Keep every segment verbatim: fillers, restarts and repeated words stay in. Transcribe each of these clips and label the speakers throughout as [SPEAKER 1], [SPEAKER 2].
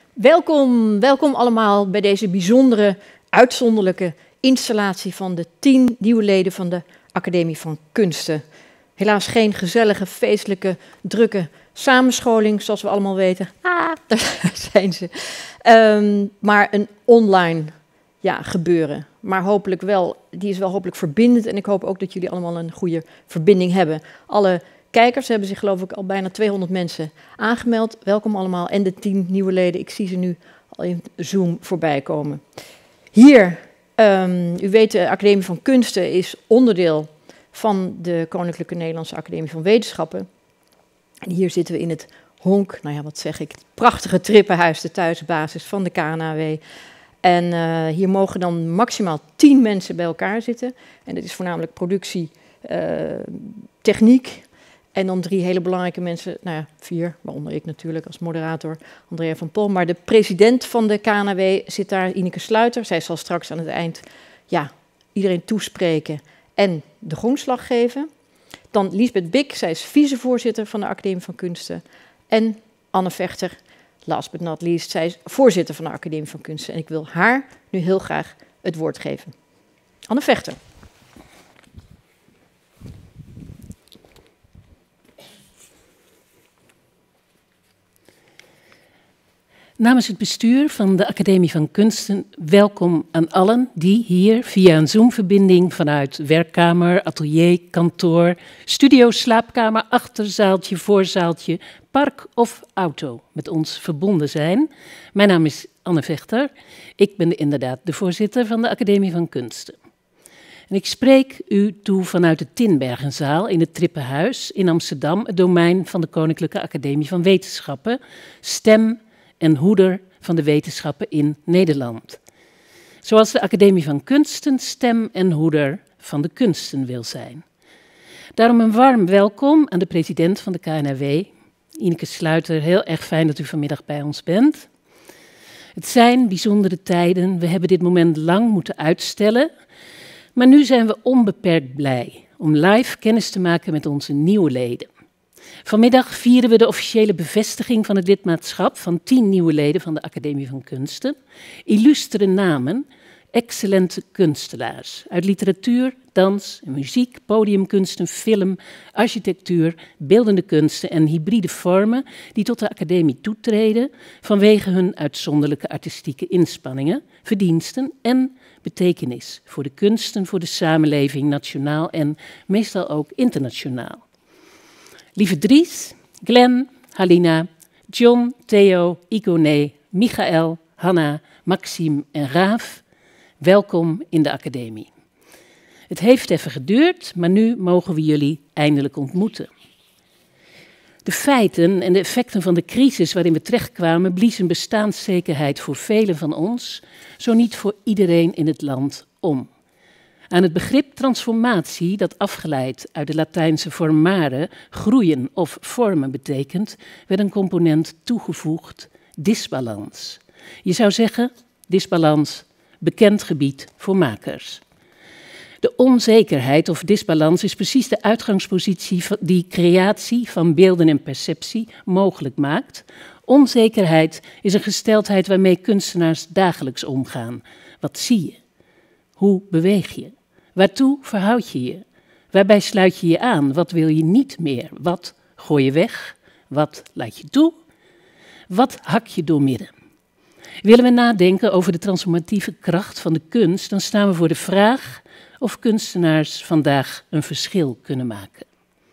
[SPEAKER 1] Welkom, welkom allemaal bij deze bijzondere, uitzonderlijke installatie van de tien nieuwe leden van de Academie van Kunsten. Helaas geen gezellige, feestelijke, drukke samenscholing, zoals we allemaal weten. Ah, daar zijn ze. Um, maar een online ja, gebeuren. Maar hopelijk wel, die is wel hopelijk verbindend. En ik hoop ook dat jullie allemaal een goede verbinding hebben. Alle kijkers hebben zich geloof ik al bijna tweehonderd mensen aangemeld. Welkom allemaal. En de tien nieuwe leden, ik zie ze nu al in Zoom voorbij komen. Hier, um, u weet, de Academie van Kunsten is onderdeel van de Koninklijke Nederlandse Academie van Wetenschappen. En hier zitten we in het honk, nou ja, wat zeg ik, het prachtige trippenhuis, de thuisbasis van de K N A W. En uh, hier mogen dan maximaal tien mensen bij elkaar zitten. En dat is voornamelijk productie, uh, techniek. En dan drie hele belangrijke mensen, nou ja, vier, waaronder ik natuurlijk als moderator, Andrea van Pol. Maar de president van de K N A W zit daar, Ineke Sluiter. Zij zal straks aan het eind ja, iedereen toespreken en de gongslag geven. Dan Liesbeth Bik, zij is vicevoorzitter van de Academie van Kunsten. En Anne Vechter, last but not least, zij is voorzitter van de Academie van Kunsten. En ik wil haar nu heel graag het woord geven. Anne Vechter.
[SPEAKER 2] Namens het bestuur van de Academie van Kunsten welkom aan allen die hier via een Zoom-verbinding vanuit werkkamer, atelier, kantoor, studio, slaapkamer, achterzaaltje, voorzaaltje, park of auto met ons verbonden zijn. Mijn naam is Anne Vechter. Ik ben inderdaad de voorzitter van de Academie van Kunsten. En ik spreek u toe vanuit de Tinbergenzaal in het Trippenhuis in Amsterdam, het domein van de Koninklijke Academie van Wetenschappen, stem en hoeder van de wetenschappen in Nederland. Zoals de Academie van Kunsten stem en hoeder van de kunsten wil zijn. Daarom een warm welkom aan de president van de K N A W, Ineke Sluiter. Heel erg fijn dat u vanmiddag bij ons bent. Het zijn bijzondere tijden. We hebben dit moment lang moeten uitstellen. Maar nu zijn we onbeperkt blij om live kennis te maken met onze nieuwe leden. Vanmiddag vieren we de officiële bevestiging van het lidmaatschap van tien nieuwe leden van de Academie van Kunsten. Illustere namen, excellente kunstenaars uit literatuur, dans, muziek, podiumkunsten, film, architectuur, beeldende kunsten en hybride vormen die tot de Academie toetreden vanwege hun uitzonderlijke artistieke inspanningen, verdiensten en betekenis voor de kunsten, voor de samenleving, nationaal en meestal ook internationaal. Lieve Dries, Glenn, Halina, John, Theo, Igone, Michael, Hanna, Maxime en Raaf, welkom in de Academie. Het heeft even geduurd, maar nu mogen we jullie eindelijk ontmoeten. De feiten en de effecten van de crisis waarin we terechtkwamen bliezen bestaanszekerheid voor velen van ons, zo niet voor iedereen in het land, om. Aan het begrip transformatie, dat afgeleid uit de Latijnse formare, groeien of vormen betekent, werd een component toegevoegd, disbalans. Je zou zeggen, disbalans, bekend gebied voor makers. De onzekerheid of disbalans is precies de uitgangspositie die creatie van beelden en perceptie mogelijk maakt. Onzekerheid is een gesteldheid waarmee kunstenaars dagelijks omgaan. Wat zie je? Hoe beweeg je? Waartoe verhoud je je? Waarbij sluit je je aan? Wat wil je niet meer? Wat gooi je weg? Wat laat je toe? Wat hak je doormidden? Willen we nadenken over de transformatieve kracht van de kunst, dan staan we voor de vraag of kunstenaars vandaag een verschil kunnen maken.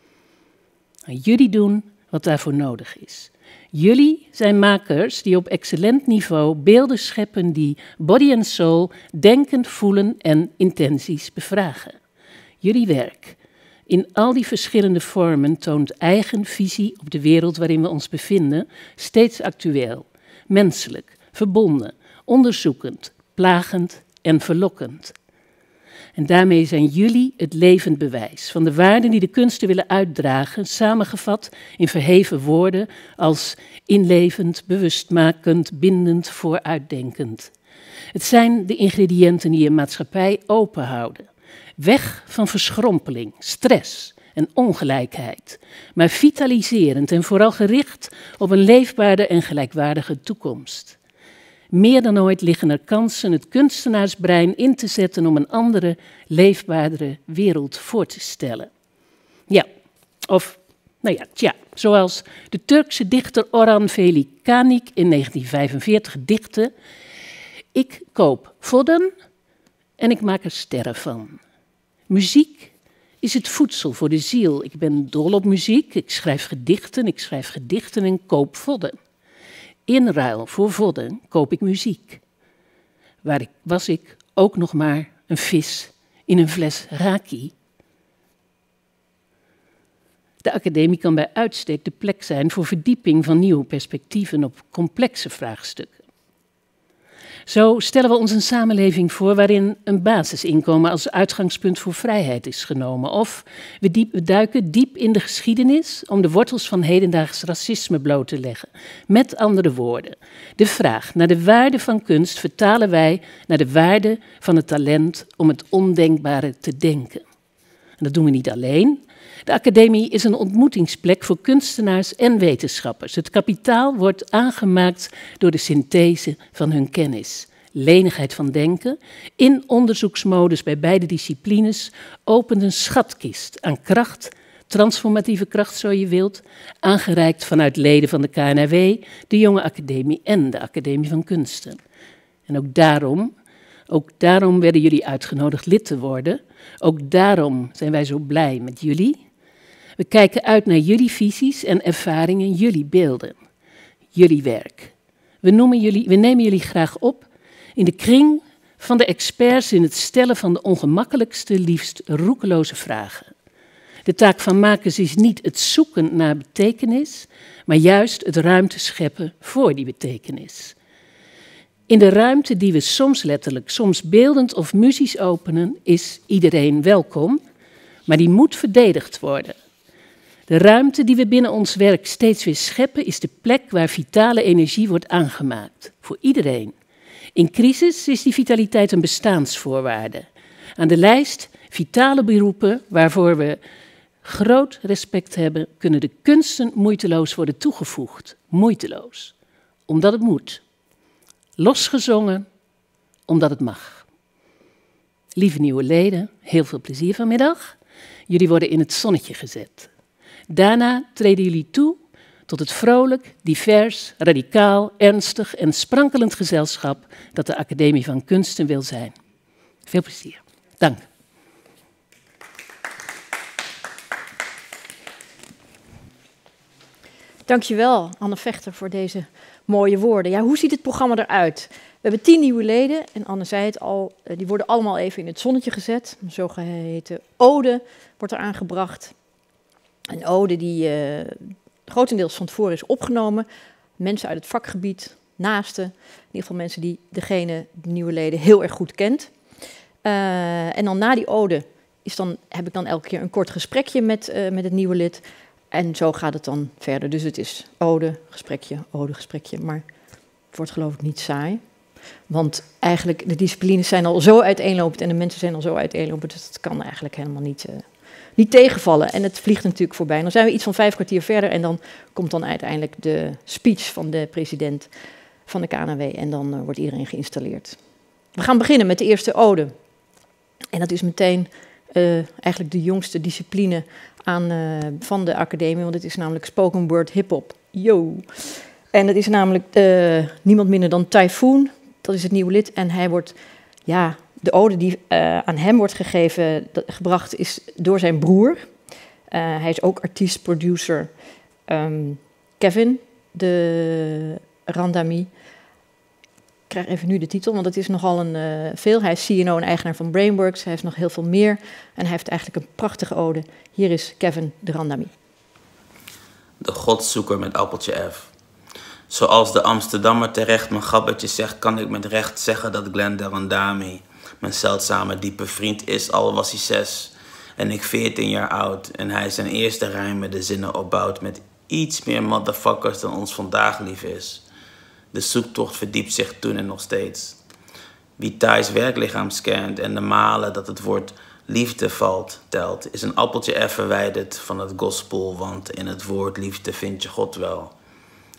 [SPEAKER 2] Nou, jullie doen wat daarvoor nodig is. Jullie zijn makers die op excellent niveau beelden scheppen die body and soul, denken, voelen en intenties bevragen. Jullie werk in al die verschillende vormen toont eigen visie op de wereld waarin we ons bevinden, steeds actueel, menselijk, verbonden, onderzoekend, plagend en verlokkend. En daarmee zijn jullie het levend bewijs van de waarden die de kunsten willen uitdragen, samengevat in verheven woorden als inlevend, bewustmakend, bindend, vooruitdenkend. Het zijn de ingrediënten die een maatschappij openhouden. Weg van verschrompeling, stress en ongelijkheid, maar vitaliserend en vooral gericht op een leefbare en gelijkwaardige toekomst. Meer dan ooit liggen er kansen het kunstenaarsbrein in te zetten om een andere, leefbaardere wereld voor te stellen. Ja, of, nou ja, tja, zoals de Turkse dichter Orhan Veli Kanık in negentien vijfenveertig dichtte: ik koop vodden en ik maak er sterren van. Muziek is het voedsel voor de ziel. Ik ben dol op muziek, ik schrijf gedichten, ik schrijf gedichten en koop vodden. In ruil voor vodden koop ik muziek. Waar ik, was ik ook nog maar een vis in een fles raki. De academie kan bij uitstek de plek zijn voor verdieping van nieuwe perspectieven op complexe vraagstukken. Zo stellen we ons een samenleving voor waarin een basisinkomen als uitgangspunt voor vrijheid is genomen. Of we, diep, we duiken diep in de geschiedenis om de wortels van hedendaags racisme bloot te leggen. Met andere woorden, de vraag naar de waarde van kunst vertalen wij naar de waarde van het talent om het ondenkbare te denken. En dat doen we niet alleen. De academie is een ontmoetingsplek voor kunstenaars en wetenschappers. Het kapitaal wordt aangemaakt door de synthese van hun kennis. Lenigheid van denken, in onderzoeksmodus bij beide disciplines, opent een schatkist aan kracht, transformatieve kracht zo je wilt, aangereikt vanuit leden van de K N R W, de Jonge Academie en de Academie van Kunsten. En ook daarom, ook daarom werden jullie uitgenodigd lid te worden. Ook daarom zijn wij zo blij met jullie. We kijken uit naar jullie visies en ervaringen, jullie beelden, jullie werk. We, noemen jullie, we nemen jullie graag op in de kring van de experts in het stellen van de ongemakkelijkste, liefst roekeloze vragen. De taak van makers is niet het zoeken naar betekenis, maar juist het ruimte scheppen voor die betekenis. In de ruimte die we soms letterlijk, soms beeldend of muzisch openen, is iedereen welkom, maar die moet verdedigd worden. De ruimte die we binnen ons werk steeds weer scheppen is de plek waar vitale energie wordt aangemaakt. Voor iedereen. In crisis is die vitaliteit een bestaansvoorwaarde. Aan de lijst vitale beroepen waarvoor we groot respect hebben, kunnen de kunsten moeiteloos worden toegevoegd. Moeiteloos. Omdat het moet. Losgezongen, omdat het mag. Lieve nieuwe leden, heel veel plezier vanmiddag. Jullie worden in het zonnetje gezet. Daarna treden jullie toe tot het vrolijk, divers, radicaal, ernstig en sprankelend gezelschap dat de Academie van Kunsten wil zijn. Veel plezier. Dank.
[SPEAKER 1] Dankjewel, Anne Vechter, voor deze mooie woorden. Ja, hoe ziet het programma eruit? We hebben tien nieuwe leden en Anne zei het al, die worden allemaal even in het zonnetje gezet. Een zogeheten ode wordt er aangebracht. Een ode die uh, grotendeels van tevoren is opgenomen. Mensen uit het vakgebied, naasten, in ieder geval mensen die degene, de nieuwe leden, heel erg goed kent. Uh, en dan na die ode is dan, heb ik dan elke keer een kort gesprekje met, uh, met het nieuwe lid. En zo gaat het dan verder. Dus het is ode, gesprekje, ode, gesprekje. Maar het wordt geloof ik niet saai. Want eigenlijk, de disciplines zijn al zo uiteenlopend en de mensen zijn al zo uiteenlopend. Dus dat kan eigenlijk helemaal niet, uh, niet tegenvallen. En het vliegt natuurlijk voorbij. Dan zijn we iets van vijf kwartier verder en dan komt dan uiteindelijk de speech van de president van de K N R W. En dan uh, wordt iedereen geïnstalleerd. We gaan beginnen met de eerste ode. En dat is meteen uh, eigenlijk de jongste discipline aan, uh, van de academie, want het is namelijk spoken word hip-hop. Yo! En dat is namelijk uh, niemand minder dan Typhoon, dat is het nieuwe lid. En hij wordt, ja, de ode die uh, aan hem wordt gegeven, dat, gebracht is door zijn broer. Uh, hij is ook artiest, producer. Um, Kevin de Randami. Ik krijg even nu de titel, want het is nogal een uh, veel. Hij is C E O en eigenaar van Brainworks. Hij heeft nog heel veel meer. En hij heeft eigenlijk een prachtige ode. Hier is Kevin de Randami.
[SPEAKER 3] De godzoeker met appeltje F. Zoals de Amsterdammer terecht mijn gabbertje zegt, kan ik met recht zeggen dat Glenn de Randami mijn zeldzame diepe vriend is, al was hij zes. En ik veertien jaar oud. En hij zijn eerste rijm met de zinnen opbouwt met iets meer motherfuckers dan ons vandaag lief is. De zoektocht verdiept zich toen en nog steeds. Wie Thijs werklichaam scant en de malen dat het woord liefde valt, telt, is een appeltje F verwijderd van het gospel, want in het woord liefde vind je God wel.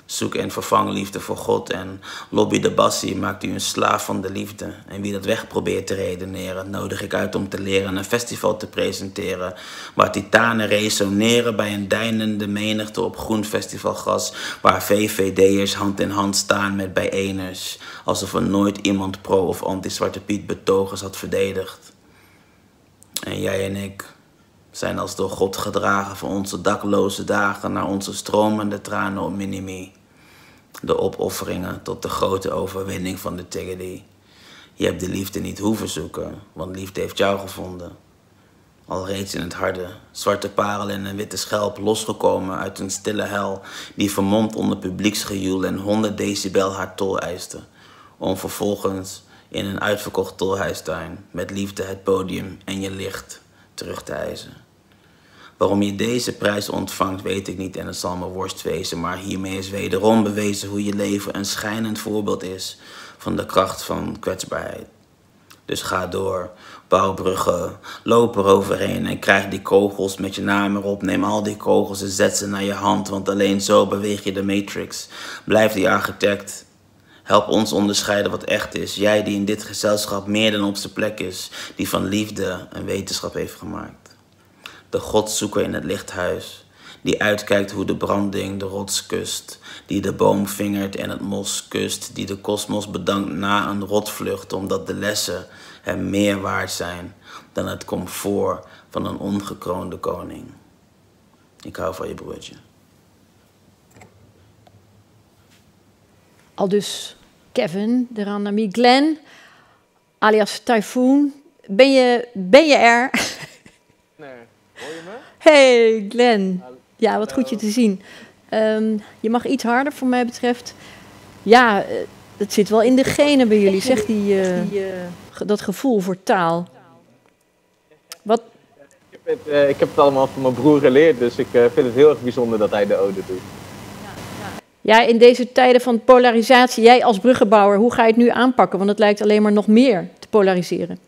[SPEAKER 3] Zoek en vervang liefde voor God en lobby de bassie maakt u een slaaf van de liefde. En wie dat weg probeert te redeneren, nodig ik uit om te leren een festival te presenteren. Waar titanen resoneren bij een deinende menigte op groen festivalgras. Waar V V D'ers hand in hand staan met bijeeners. Alsof er nooit iemand pro- of anti-Zwarte Piet betogers had verdedigd. En jij en ik zijn als door God gedragen van onze dakloze dagen naar onze stromende tranen op Minimi. De opofferingen tot de grote overwinning van de Tiggerdy. Je hebt de liefde niet hoeven zoeken, want liefde heeft jou gevonden. Al reeds in het harde, zwarte parel en een witte schelp losgekomen uit een stille hel die vermomd onder publieksgejoel en honderd decibel haar tol eiste. Om vervolgens in een uitverkocht tolhuistuin met liefde het podium en je licht terug te eisen. Waarom je deze prijs ontvangt weet ik niet en het zal me worst wezen, maar hiermee is wederom bewezen hoe je leven een schijnend voorbeeld is van de kracht van kwetsbaarheid. Dus ga door, bouw bruggen, loop er overheen en krijg die kogels met je naam erop. Neem al die kogels en zet ze naar je hand, want alleen zo beweeg je de matrix. Blijf die architect. Help ons onderscheiden wat echt is. Jij die in dit gezelschap meer dan op zijn plek is, die van liefde een wetenschap heeft gemaakt. De godzoeker in het lichthuis, die uitkijkt hoe de branding de rots kust, die de boom vingert en het mos kust, die de kosmos bedankt na een rotvlucht, omdat de lessen hem meer waard zijn dan het comfort van een ongekroonde koning. Ik hou van je broertje.
[SPEAKER 1] Aldus Kevin, de Ranami Glenn, alias Typhoon. Ben je, ben je er?
[SPEAKER 4] Nee, hoor je me?
[SPEAKER 1] Hey Glenn, ja, wat goed je te zien. Um, je mag iets harder, voor mij betreft. Ja, het zit wel in de genen bij jullie, zeg die, uh, die, uh, dat gevoel voor taal. Wat?
[SPEAKER 4] Ik heb, het, uh, ik heb het allemaal van mijn broer geleerd, dus ik uh, vind het heel erg bijzonder dat hij de ode doet.
[SPEAKER 1] Ja, in deze tijden van polarisatie, jij als bruggenbouwer, hoe ga je het nu aanpakken? Want het lijkt alleen maar nog meer te polariseren.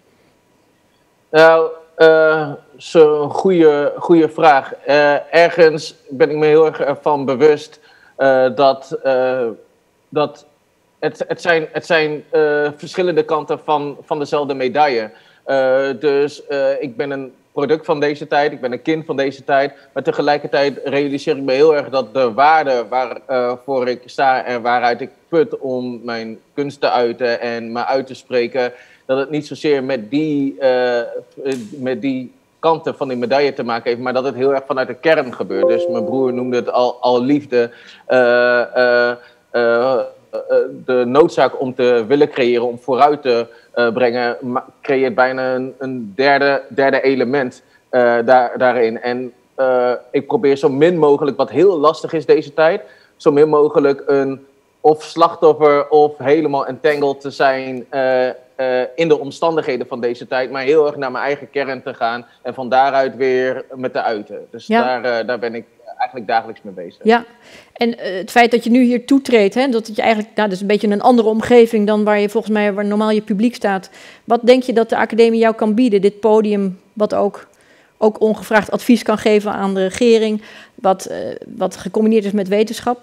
[SPEAKER 4] Nou, uh, zo'n goede, goede vraag. Uh, ergens ben ik me heel erg van bewust uh, dat, uh, dat het, het zijn, het zijn uh, verschillende kanten van, van dezelfde medaille. Uh, dus uh, ik ben een product van deze tijd, ik ben een kind van deze tijd, maar tegelijkertijd realiseer ik me heel erg dat de waarde waarvoor uh, ik sta en waaruit ik put om mijn kunst te uiten en me uit te spreken, dat het niet zozeer met die, uh, met die kanten van die medaille te maken heeft, maar dat het heel erg vanuit de kern gebeurt. Dus mijn broer noemde het al, al liefde, uh, uh, uh, de noodzaak om te willen creëren, om vooruit te uh, brengen, creëert bijna een, een derde, derde element uh, daar, daarin. En uh, ik probeer zo min mogelijk, wat heel lastig is deze tijd, zo min mogelijk een of slachtoffer of helemaal entangled te zijn uh, uh, in de omstandigheden van deze tijd, maar heel erg naar mijn eigen kern te gaan en van daaruit weer met te uiten. Dus ja. daar, uh, daar ben ik eigenlijk dagelijks mee bezig.
[SPEAKER 1] Ja, en uh, het feit dat je nu hier toetreedt, hè, dat je eigenlijk, nou, dat is een beetje een andere omgeving dan waar je volgens mij, waar normaal je publiek staat. Wat denk je dat de academie jou kan bieden? Dit podium, wat ook, ook ongevraagd advies kan geven aan de regering, wat, uh, wat gecombineerd is met wetenschap?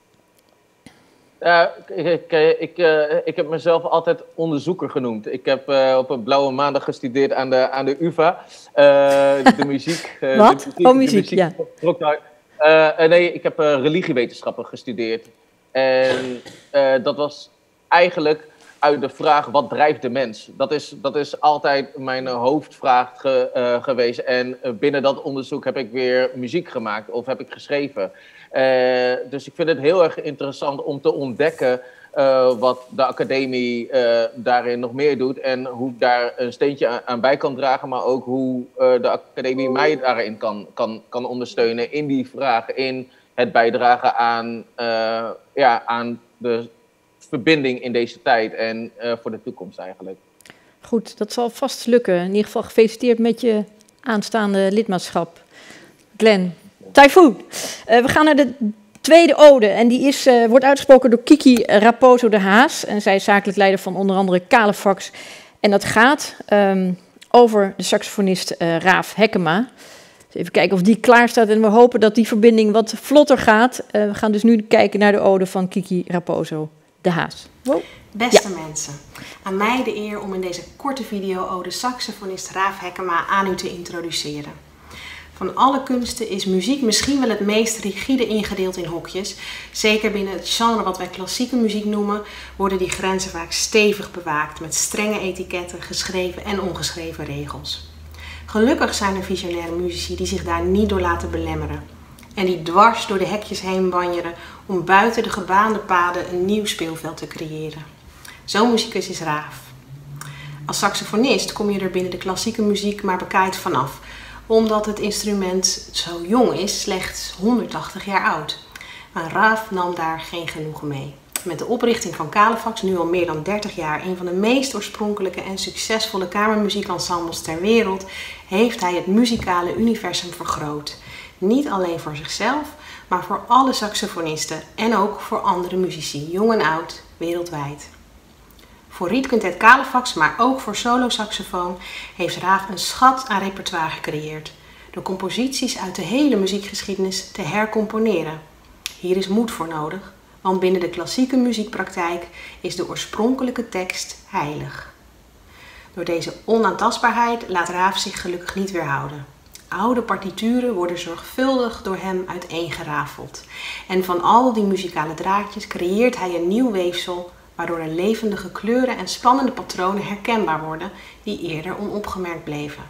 [SPEAKER 4] Ja, ik, ik, ik, uh, ik heb mezelf altijd onderzoeker genoemd. Ik heb uh, op een blauwe maandag gestudeerd aan de, aan de U vA. Uh, de muziek. Uh,
[SPEAKER 1] Wat?
[SPEAKER 4] De muziek,
[SPEAKER 1] oh, muziek,
[SPEAKER 4] de muziek,
[SPEAKER 1] ja.
[SPEAKER 4] Uh, uh, nee, ik heb uh, religiewetenschappen gestudeerd. En uh, dat was eigenlijk uit de vraag, wat drijft de mens? Dat is, dat is altijd mijn uh, hoofdvraag ge, uh, geweest. En uh, binnen dat onderzoek heb ik weer muziek gemaakt of heb ik geschreven. Uh, dus ik vind het heel erg interessant om te ontdekken uh, wat de academie uh, daarin nog meer doet. En hoe ik daar een steentje aan, aan bij kan dragen. Maar ook hoe uh, de academie mij daarin kan, kan, kan ondersteunen in die vraag. In het bijdragen aan, uh, ja, aan de verbinding in deze tijd en uh, voor de toekomst eigenlijk.
[SPEAKER 1] Goed, dat zal vast lukken. In ieder geval gefeliciteerd met je aanstaande lidmaatschap. Glenn. Typhoon. Uh, we gaan naar de tweede ode. En die is, uh, wordt uitgesproken door Kiki Raposo de Haas. En zij is zakelijk leider van onder andere Calefax. En dat gaat um, over de saxofonist uh, Raaf Hekkema. Dus even kijken of die klaar staat en we hopen dat die verbinding wat vlotter gaat. Uh, we gaan dus nu kijken naar de ode van Kiki Raposo de Haas. Wow.
[SPEAKER 5] Beste
[SPEAKER 1] ja.
[SPEAKER 5] mensen, aan mij de eer om in deze korte video ode saxofonist Raaf Hekkema aan u te introduceren. Van alle kunsten is muziek misschien wel het meest rigide ingedeeld in hokjes. Zeker binnen het genre wat wij klassieke muziek noemen, worden die grenzen vaak stevig bewaakt met strenge etiketten, geschreven en ongeschreven regels. Gelukkig zijn er visionaire muzici die zich daar niet door laten belemmeren en die dwars door de hekjes heen banjeren om buiten de gebaande paden een nieuw speelveld te creëren. Zo'n muzikus is Raaf. Als saxofonist kom je er binnen de klassieke muziek maar bekaaid vanaf, omdat het instrument zo jong is, slechts honderdtachtig jaar oud. Maar Raaf nam daar geen genoegen mee. Met de oprichting van Calefax, nu al meer dan dertig jaar, een van de meest oorspronkelijke en succesvolle kamermuziekensembles ter wereld, heeft hij het muzikale universum vergroot. Niet alleen voor zichzelf, maar voor alle saxofonisten en ook voor andere muzici, jong en oud, wereldwijd. Voor Rietquintet Calefax, maar ook voor solo-saxofoon, heeft Raaf een schat aan repertoire gecreëerd, door composities uit de hele muziekgeschiedenis te hercomponeren. Hier is moed voor nodig, want binnen de klassieke muziekpraktijk is de oorspronkelijke tekst heilig. Door deze onaantastbaarheid laat Raaf zich gelukkig niet weerhouden. Oude partituren worden zorgvuldig door hem uiteengerafeld. En van al die muzikale draadjes creëert hij een nieuw weefsel, waardoor er levendige kleuren en spannende patronen herkenbaar worden die eerder onopgemerkt bleven.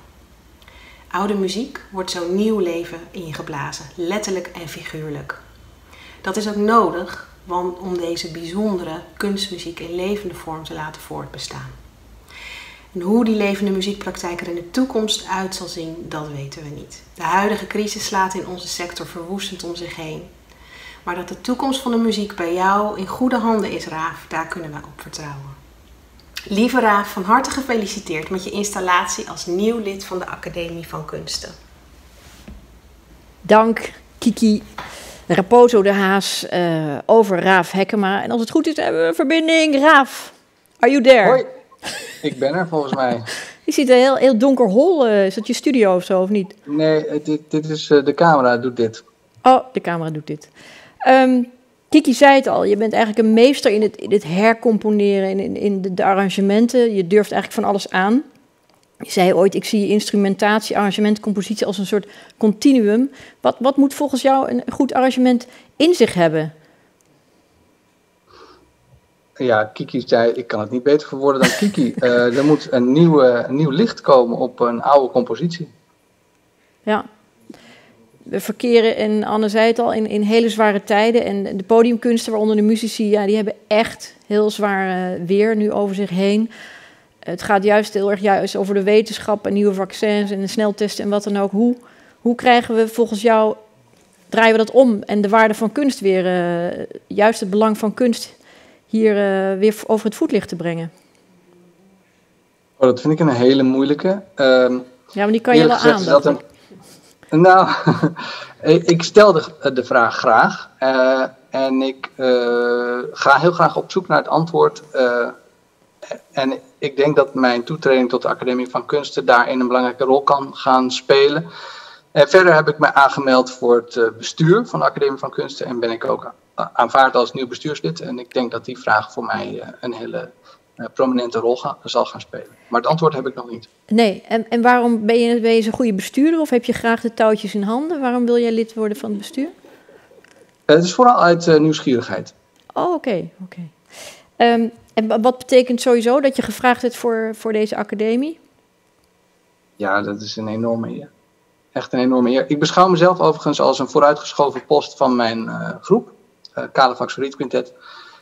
[SPEAKER 5] Oude muziek wordt zo nieuw leven ingeblazen, letterlijk en figuurlijk. Dat is ook nodig want om deze bijzondere kunstmuziek in levende vorm te laten voortbestaan. En hoe die levende muziekpraktijk er in de toekomst uit zal zien, dat weten we niet. De huidige crisis slaat in onze sector verwoestend om zich heen. Maar dat de toekomst van de muziek bij jou in goede handen is, Raaf, daar kunnen wij op vertrouwen. Lieve Raaf, van harte gefeliciteerd met je installatie als nieuw lid van de Academie van Kunsten.
[SPEAKER 1] Dank, Kiki Raposo de Haas, uh, over Raaf Hekkema. En als het goed is, hebben we een verbinding. Raaf, are you there?
[SPEAKER 6] Hoi, ik ben er volgens mij.
[SPEAKER 1] Je ziet een heel, heel donker hol. Uh, is dat je studio of zo, of niet?
[SPEAKER 6] Nee, dit, dit is uh, de camera, doet dit.
[SPEAKER 1] Oh, de camera doet dit. Um, Kiki zei het al, je bent eigenlijk een meester in het, in het hercomponeren, in, in, in de, de arrangementen. Je durft eigenlijk van alles aan. Je zei ooit, ik zie instrumentatie, arrangement, compositie als een soort continuum. Wat, wat moet volgens jou een goed arrangement in zich hebben?
[SPEAKER 6] Ja, Kiki zei, ik kan het niet beter verwoorden dan Kiki. uh, er moet een, nieuwe, een nieuw licht komen op een oude compositie.
[SPEAKER 1] Ja. We verkeren, en Anne zei het al, in, in hele zware tijden. En de podiumkunsten, waaronder de muzici, ja, die hebben echt heel zwaar uh, weer nu over zich heen. Het gaat juist heel erg juist over de wetenschap en nieuwe vaccins en de sneltesten en wat dan ook. Hoe, hoe krijgen we volgens jou, draaien we dat om en de waarde van kunst weer, uh, juist het belang van kunst hier uh, weer over het voetlicht te brengen?
[SPEAKER 6] Oh, dat vind ik een hele moeilijke. Um,
[SPEAKER 1] ja, maar die kan je wel aan.
[SPEAKER 6] Dat een, nou, ik stel de, de vraag graag uh, en ik uh, ga heel graag op zoek naar het antwoord. Uh, en ik denk dat mijn toetreding tot de Academie van Kunsten daarin een belangrijke rol kan gaan spelen. En verder heb ik me aangemeld voor het bestuur van de Academie van Kunsten en ben ik ook aanvaard als nieuw bestuurslid. En ik denk dat die vraag voor mij een hele prominente rol ga, zal gaan spelen. Maar het antwoord heb ik nog niet.
[SPEAKER 1] Nee, en, en waarom ben je, ben je zo'n goede bestuurder of heb je graag de touwtjes in handen? Waarom wil jij lid worden van het bestuur?
[SPEAKER 6] Uh, het is vooral uit uh, nieuwsgierigheid.
[SPEAKER 1] Oh, oké. Okay, okay. um, En wat betekent sowieso dat je gevraagd hebt voor, voor deze academie?
[SPEAKER 6] Ja, dat is een enorme eer. Echt een enorme eer. Ik beschouw mezelf overigens als een vooruitgeschoven post van mijn uh, groep. Uh, Calefax Rietquintet.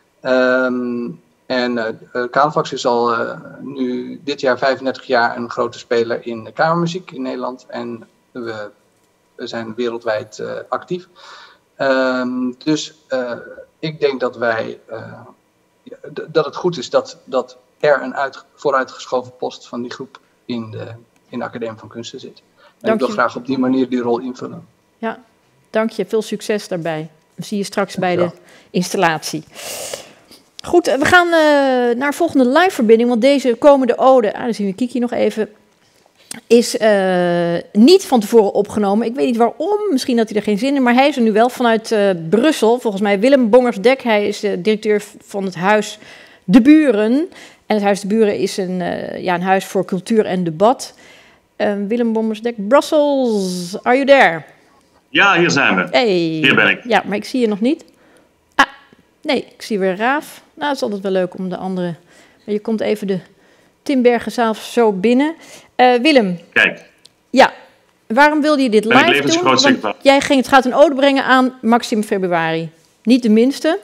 [SPEAKER 6] Um, en uh, Calefax is al uh, nu dit jaar vijfendertig jaar een grote speler in de kamermuziek in Nederland. En we, we zijn wereldwijd uh, actief. Um, dus uh, ik denk dat wij... Uh, dat het goed is dat, dat er een uit, vooruitgeschoven post van die groep in de, in de Academie van Kunsten zit. En ik wil graag op die manier die rol invullen.
[SPEAKER 1] Ja, dank je. Veel succes daarbij. Dan zie je straks bij de installatie. Goed, we gaan uh, naar een volgende live-verbinding, want deze komende ode, ah, dan zien we Kiki nog even, is uh, niet van tevoren opgenomen. Ik weet niet waarom, misschien had hij er geen zin in, maar hij is er nu wel vanuit uh, Brussel. Volgens mij Willem Bongersdek, hij is de directeur van het Huis De Buren. En het Huis De Buren is een, uh, ja, een huis voor cultuur en debat. Uh, Willem Bongersdek, Brussels, are you there?
[SPEAKER 7] Ja, hier zijn we.
[SPEAKER 1] Hey.
[SPEAKER 7] Hier ben ik.
[SPEAKER 1] Ja, maar ik zie je nog niet. Ah, nee, ik zie weer Raaf. Nou, het is altijd wel leuk om de andere... Maar je komt even de Timbergenzaal zo binnen. Uh, Willem.
[SPEAKER 7] Kijk.
[SPEAKER 1] Ja, waarom wilde je dit
[SPEAKER 7] ben
[SPEAKER 1] live doen? Want
[SPEAKER 7] zichtbaar.
[SPEAKER 1] jij ging, het gaat een ode brengen aan Maxime Februari. Niet de minste.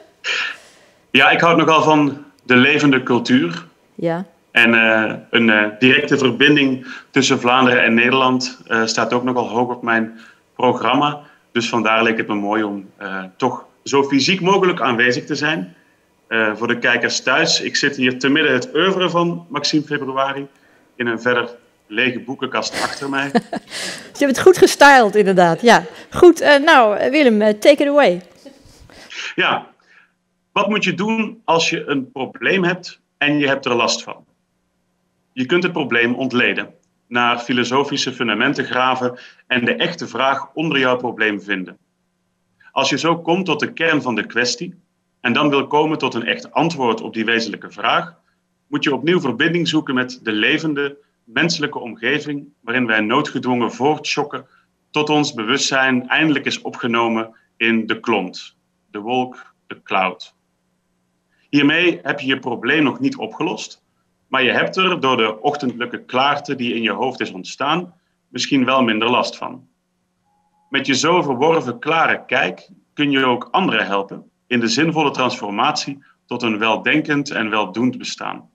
[SPEAKER 7] Ja, ik houd nogal van de levende cultuur.
[SPEAKER 1] Ja.
[SPEAKER 7] En uh, een uh, directe verbinding tussen Vlaanderen en Nederland uh, staat ook nogal hoog op mijn programma. Dus vandaar leek het me mooi om uh, toch zo fysiek mogelijk aanwezig te zijn. Uh, voor de kijkers thuis, ik zit hier te midden het oeuvre van Maxime Februari in een verder lege boekenkast achter mij.
[SPEAKER 1] Je hebt het goed gestyled, inderdaad. Ja. Goed, uh, nou Willem, uh, take it away.
[SPEAKER 7] Ja, wat moet je doen als je een probleem hebt en je hebt er last van? Je kunt het probleem ontleden, naar filosofische fundamenten graven en de echte vraag onder jouw probleem vinden. Als je zo komt tot de kern van de kwestie en dan wil komen tot een echt antwoord op die wezenlijke vraag, moet je opnieuw verbinding zoeken met de levende, menselijke omgeving waarin wij noodgedwongen voortschokken tot ons bewustzijn eindelijk is opgenomen in de klont, de wolk, de cloud. Hiermee heb je je probleem nog niet opgelost, maar je hebt er door de ochtendelijke klaarte die in je hoofd is ontstaan misschien wel minder last van. Met je zo verworven klare kijk kun je ook anderen helpen in de zinvolle transformatie tot een weldenkend en weldoend bestaan.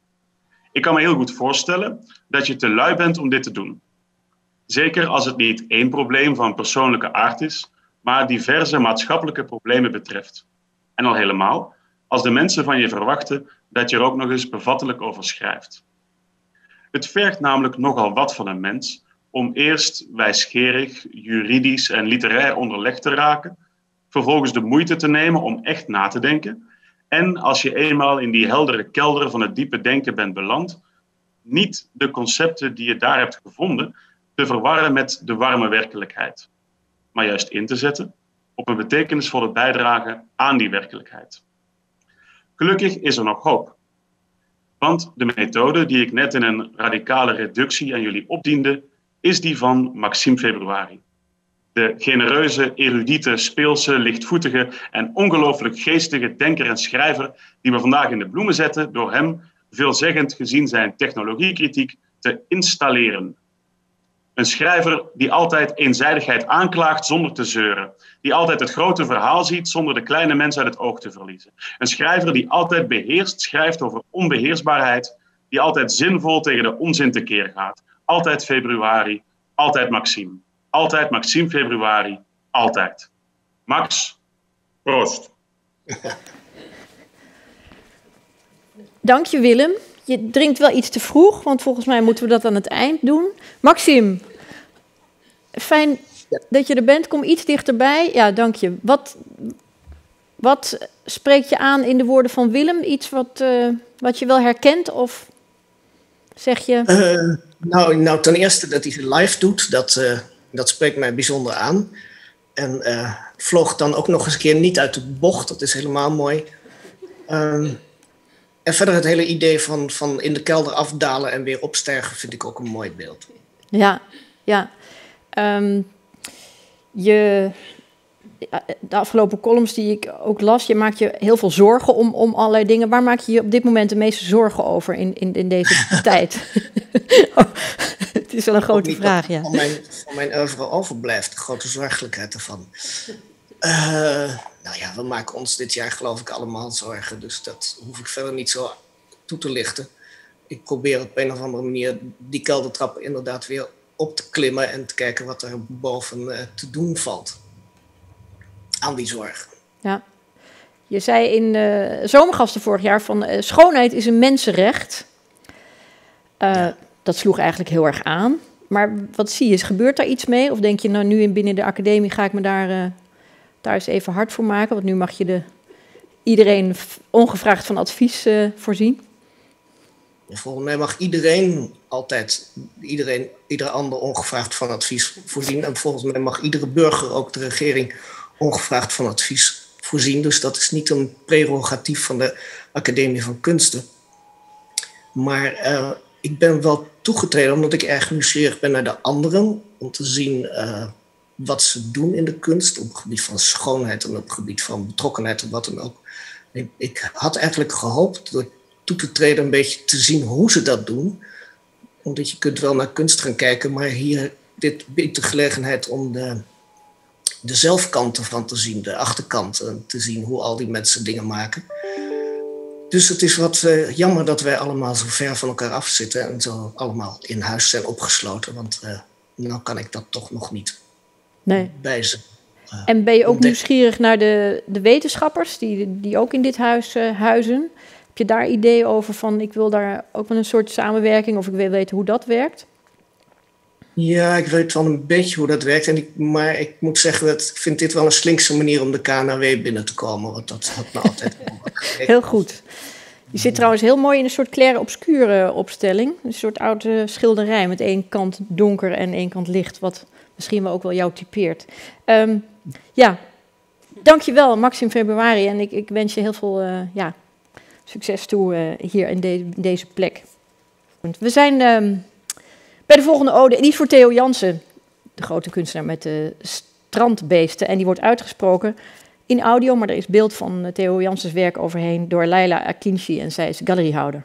[SPEAKER 7] Ik kan me heel goed voorstellen dat je te lui bent om dit te doen. Zeker als het niet één probleem van persoonlijke aard is, maar diverse maatschappelijke problemen betreft. En al helemaal als de mensen van je verwachten dat je er ook nog eens bevattelijk over schrijft. Het vergt namelijk nogal wat van een mens om eerst wijsgerig, juridisch en literair onderlegd te raken, vervolgens de moeite te nemen om echt na te denken en als je eenmaal in die heldere kelder van het diepe denken bent beland, niet de concepten die je daar hebt gevonden te verwarren met de warme werkelijkheid, maar juist in te zetten op een betekenisvolle bijdrage aan die werkelijkheid. Gelukkig is er nog hoop. Want de methode die ik net in een radicale reductie aan jullie opdiende, is die van Maxime Februari. De genereuze, erudite, speelse, lichtvoetige en ongelooflijk geestige denker en schrijver die we vandaag in de bloemen zetten door hem, veelzeggend gezien zijn technologiekritiek, te installeren. Een schrijver die altijd eenzijdigheid aanklaagt zonder te zeuren. Die altijd het grote verhaal ziet zonder de kleine mens uit het oog te verliezen. Een schrijver die altijd beheerst schrijft over onbeheersbaarheid. Die altijd zinvol tegen de onzin tekeer gaat. Altijd Februari, altijd Maxime. Altijd Maxime Februari, altijd. Max, proost.
[SPEAKER 1] Dank je, Willem. Je drinkt wel iets te vroeg, want volgens mij moeten we dat aan het eind doen. Maxime, fijn ja. dat je er bent. Kom iets dichterbij. Ja, dank je. Wat, wat spreekt je aan in de woorden van Willem? Iets wat, uh, wat je wel herkent of zeg je...
[SPEAKER 8] Uh, nou, nou, ten eerste dat hij ze live doet, dat, uh, dat spreekt mij bijzonder aan. En uh, vloog dan ook nog eens een keer niet uit de bocht. Dat is helemaal mooi. Um, En verder het hele idee van, van in de kelder afdalen en weer opstijgen vind ik ook een mooi beeld.
[SPEAKER 1] Ja, ja. Um, je, de afgelopen columns die ik ook las, je maakt je heel veel zorgen om, om allerlei dingen. Waar maak je je op dit moment de meeste zorgen over in, in, in deze tijd? Oh, het is wel een grote vraag, ja.
[SPEAKER 8] Van mijn, van mijn oeuvre overblijft, de grote zorgelijkheid ervan. Uh, nou ja, we maken ons dit jaar geloof ik allemaal zorgen, dus dat hoef ik verder niet zo toe te lichten. Ik probeer op een of andere manier die keldertrap inderdaad weer op te klimmen en te kijken wat er boven uh, te doen valt aan die zorg.
[SPEAKER 1] Ja, je zei in uh, Zomergasten vorig jaar van uh, schoonheid is een mensenrecht. Uh, ja. Dat sloeg eigenlijk heel erg aan. Maar wat zie je, gebeurt daar iets mee? Of denk je nou nu in binnen de academie ga ik me daar... Uh, daar eens even hard voor maken, want nu mag je de, iedereen ongevraagd van advies uh, voorzien.
[SPEAKER 8] Volgens mij mag iedereen altijd, iedereen, ieder ander ongevraagd van advies voorzien. En volgens mij mag iedere burger ook de regering ongevraagd van advies voorzien. Dus dat is niet een prerogatief van de Academie van Kunsten. Maar uh, ik ben wel toegetreden omdat ik erg nieuwsgierig ben naar de anderen. Om te zien uh, wat ze doen in de kunst op het gebied van schoonheid en op het gebied van betrokkenheid en wat dan ook. Ik, ik had eigenlijk gehoopt door toe te treden een beetje te zien hoe ze dat doen. Omdat je kunt wel naar kunst gaan kijken, maar hier dit biedt de gelegenheid om de, de zelfkant ervan te zien, de achterkant te zien hoe al die mensen dingen maken. Dus het is wat uh, jammer dat wij allemaal zo ver van elkaar afzitten en zo allemaal in huis zijn opgesloten, want uh, nou kan ik dat toch nog niet
[SPEAKER 1] nee.
[SPEAKER 8] bij ze. Uh,
[SPEAKER 1] en ben je ook
[SPEAKER 8] ontdekken.
[SPEAKER 1] nieuwsgierig naar de, de wetenschappers die, die ook in dit huis uh, huizen? Heb je daar ideeën over van, ik wil daar ook wel een soort samenwerking of ik wil weten hoe dat werkt?
[SPEAKER 8] Ja, ik weet wel een beetje hoe dat werkt. En ik, maar ik moet zeggen, dat ik vind dit wel een slinkse manier om de K N W binnen te komen. Want dat had me altijd...
[SPEAKER 1] Heel goed. Je zit trouwens heel mooi in een soort claire obscure opstelling. Een soort oude schilderij met één kant donker en één kant licht. Wat misschien wel ook wel jou typeert. Um, ja, dankjewel Maxim Februari. En ik, ik wens je heel veel uh, ja, succes toe uh, hier in, de, in deze plek. We zijn... Um, Bij de volgende ode, en die is voor Theo Jansen, de grote kunstenaar met de strandbeesten. En die wordt uitgesproken in audio, maar er is beeld van Theo Jansens werk overheen door Laila Akinci en zij is galeriehouder.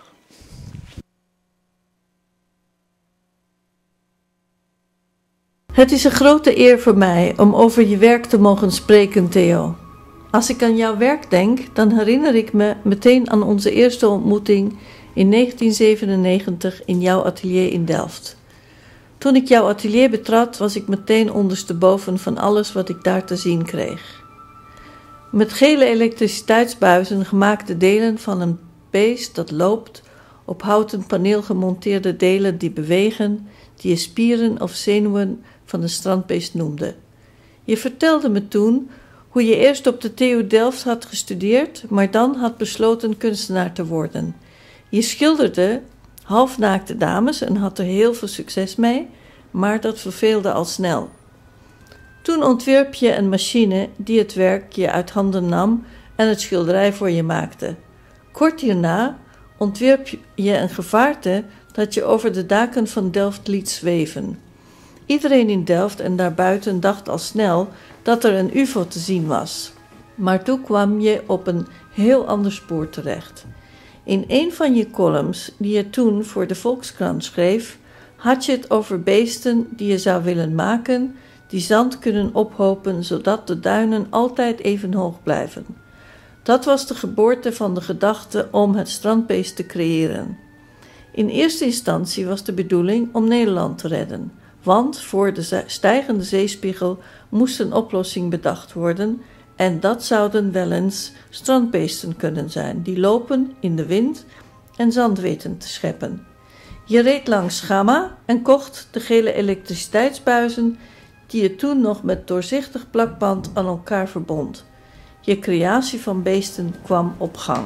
[SPEAKER 9] Het is een grote eer voor mij om over je werk te mogen spreken, Theo. Als ik aan jouw werk denk, dan herinner ik me meteen aan onze eerste ontmoeting in negentien zevenennegentig in jouw atelier in Delft. Toen ik jouw atelier betrad, was ik meteen ondersteboven van alles wat ik daar te zien kreeg. Met gele elektriciteitsbuizen gemaakte delen van een beest dat loopt, op houten paneel gemonteerde delen die bewegen, die je spieren of zenuwen van een strandbeest noemde. Je vertelde me toen hoe je eerst op de T U Delft had gestudeerd, maar dan had besloten kunstenaar te worden. Je schilderde halfnaakte dames en had er heel veel succes mee, maar dat verveelde al snel. Toen ontwierp je een machine die het werk je uit handen nam en het schilderij voor je maakte. Kort hierna ontwierp je een gevaarte dat je over de daken van Delft liet zweven. Iedereen in Delft en daarbuiten dacht al snel dat er een U F O te zien was. Maar toen kwam je op een heel ander spoor terecht. In een van je columns, die je toen voor de Volkskrant schreef, had je het over beesten die je zou willen maken, die zand kunnen ophopen, zodat de duinen altijd even hoog blijven. Dat was de geboorte van de gedachte om het strandbeest te creëren. In eerste instantie was de bedoeling om Nederland te redden, want voor de stijgende zeespiegel moest een oplossing bedacht worden en dat zouden wel eens strandbeesten kunnen zijn, die lopen in de wind en zand weten te scheppen. Je reed langs Gamma en kocht de gele elektriciteitsbuizen die je toen nog met doorzichtig plakband aan elkaar verbond. Je creatie van beesten kwam op gang.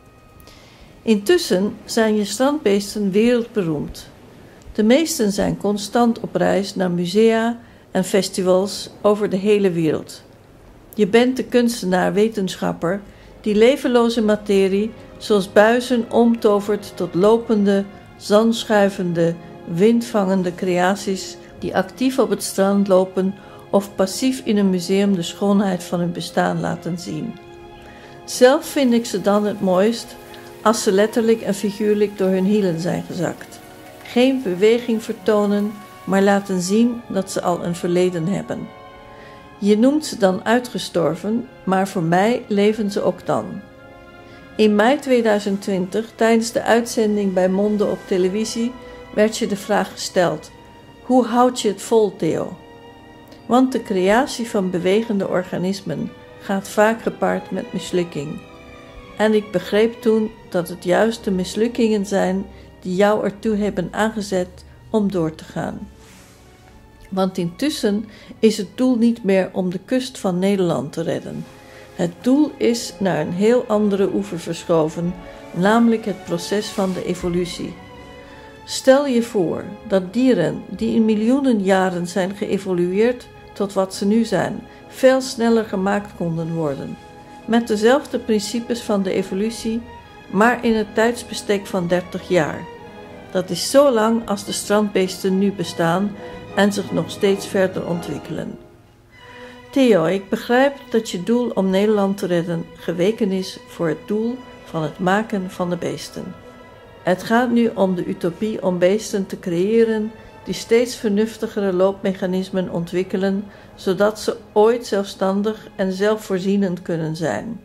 [SPEAKER 9] Intussen zijn je strandbeesten wereldberoemd. De meesten zijn constant op reis naar musea en festivals over de hele wereld. Je bent de kunstenaar-wetenschapper die levenloze materie zoals buizen omtovert tot lopende, zandschuivende, windvangende creaties die actief op het strand lopen of passief in een museum de schoonheid van hun bestaan laten zien. Zelf vind ik ze dan het mooist als ze letterlijk en figuurlijk door hun hielen zijn gezakt. Geen beweging vertonen, maar laten zien dat ze al een verleden hebben. Je noemt ze dan uitgestorven, maar voor mij leven ze ook dan. In mei tweeduizend twintig, tijdens de uitzending bij Monde op televisie, werd je de vraag gesteld: hoe houd je het vol, Theo? Want de creatie van bewegende organismen gaat vaak gepaard met mislukking. En ik begreep toen dat het juist de mislukkingen zijn die jou ertoe hebben aangezet om door te gaan. Want intussen is het doel niet meer om de kust van Nederland te redden. Het doel is naar een heel andere oever verschoven, namelijk het proces van de evolutie. Stel je voor dat dieren die in miljoenen jaren zijn geëvolueerd tot wat ze nu zijn, veel sneller gemaakt konden worden, met dezelfde principes van de evolutie, maar in het tijdsbestek van dertig jaar. Dat is zo lang als de strandbeesten nu bestaan en zich nog steeds verder ontwikkelen. Theo, ik begrijp dat je doel om Nederland te redden geweken is voor het doel van het maken van de beesten. Het gaat nu om de utopie om beesten te creëren die steeds vernuftigere loopmechanismen ontwikkelen, zodat ze ooit zelfstandig en zelfvoorzienend kunnen zijn.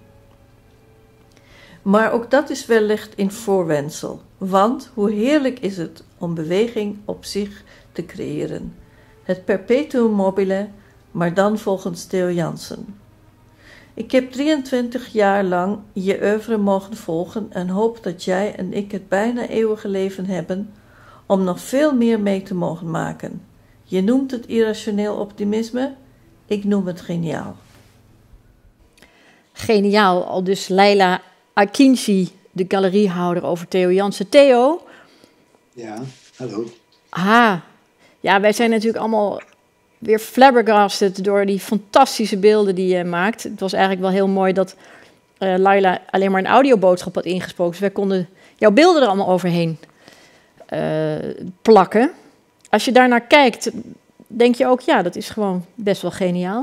[SPEAKER 9] Maar ook dat is wellicht in voorwendsel, want hoe heerlijk is het om beweging op zich te creëren. Het perpetuum mobile, maar dan volgens Theo Jansen. Ik heb drieëntwintig jaar lang je oeuvre mogen volgen en hoop dat jij en ik het bijna eeuwige leven hebben om nog veel meer mee te mogen maken. Je noemt het irrationeel optimisme, ik noem het geniaal.
[SPEAKER 1] Geniaal, al dus Leila Akinci, de galeriehouder, over Theo Jansen. Theo?
[SPEAKER 10] Ja, hallo.
[SPEAKER 1] Ah, ja, wij zijn natuurlijk allemaal weer flabbergasted door die fantastische beelden die je maakt. Het was eigenlijk wel heel mooi dat uh, Leila alleen maar een audioboodschap had ingesproken. Dus wij konden jouw beelden er allemaal overheen uh, plakken. Als je daarnaar kijkt, denk je ook, ja, dat is gewoon best wel geniaal.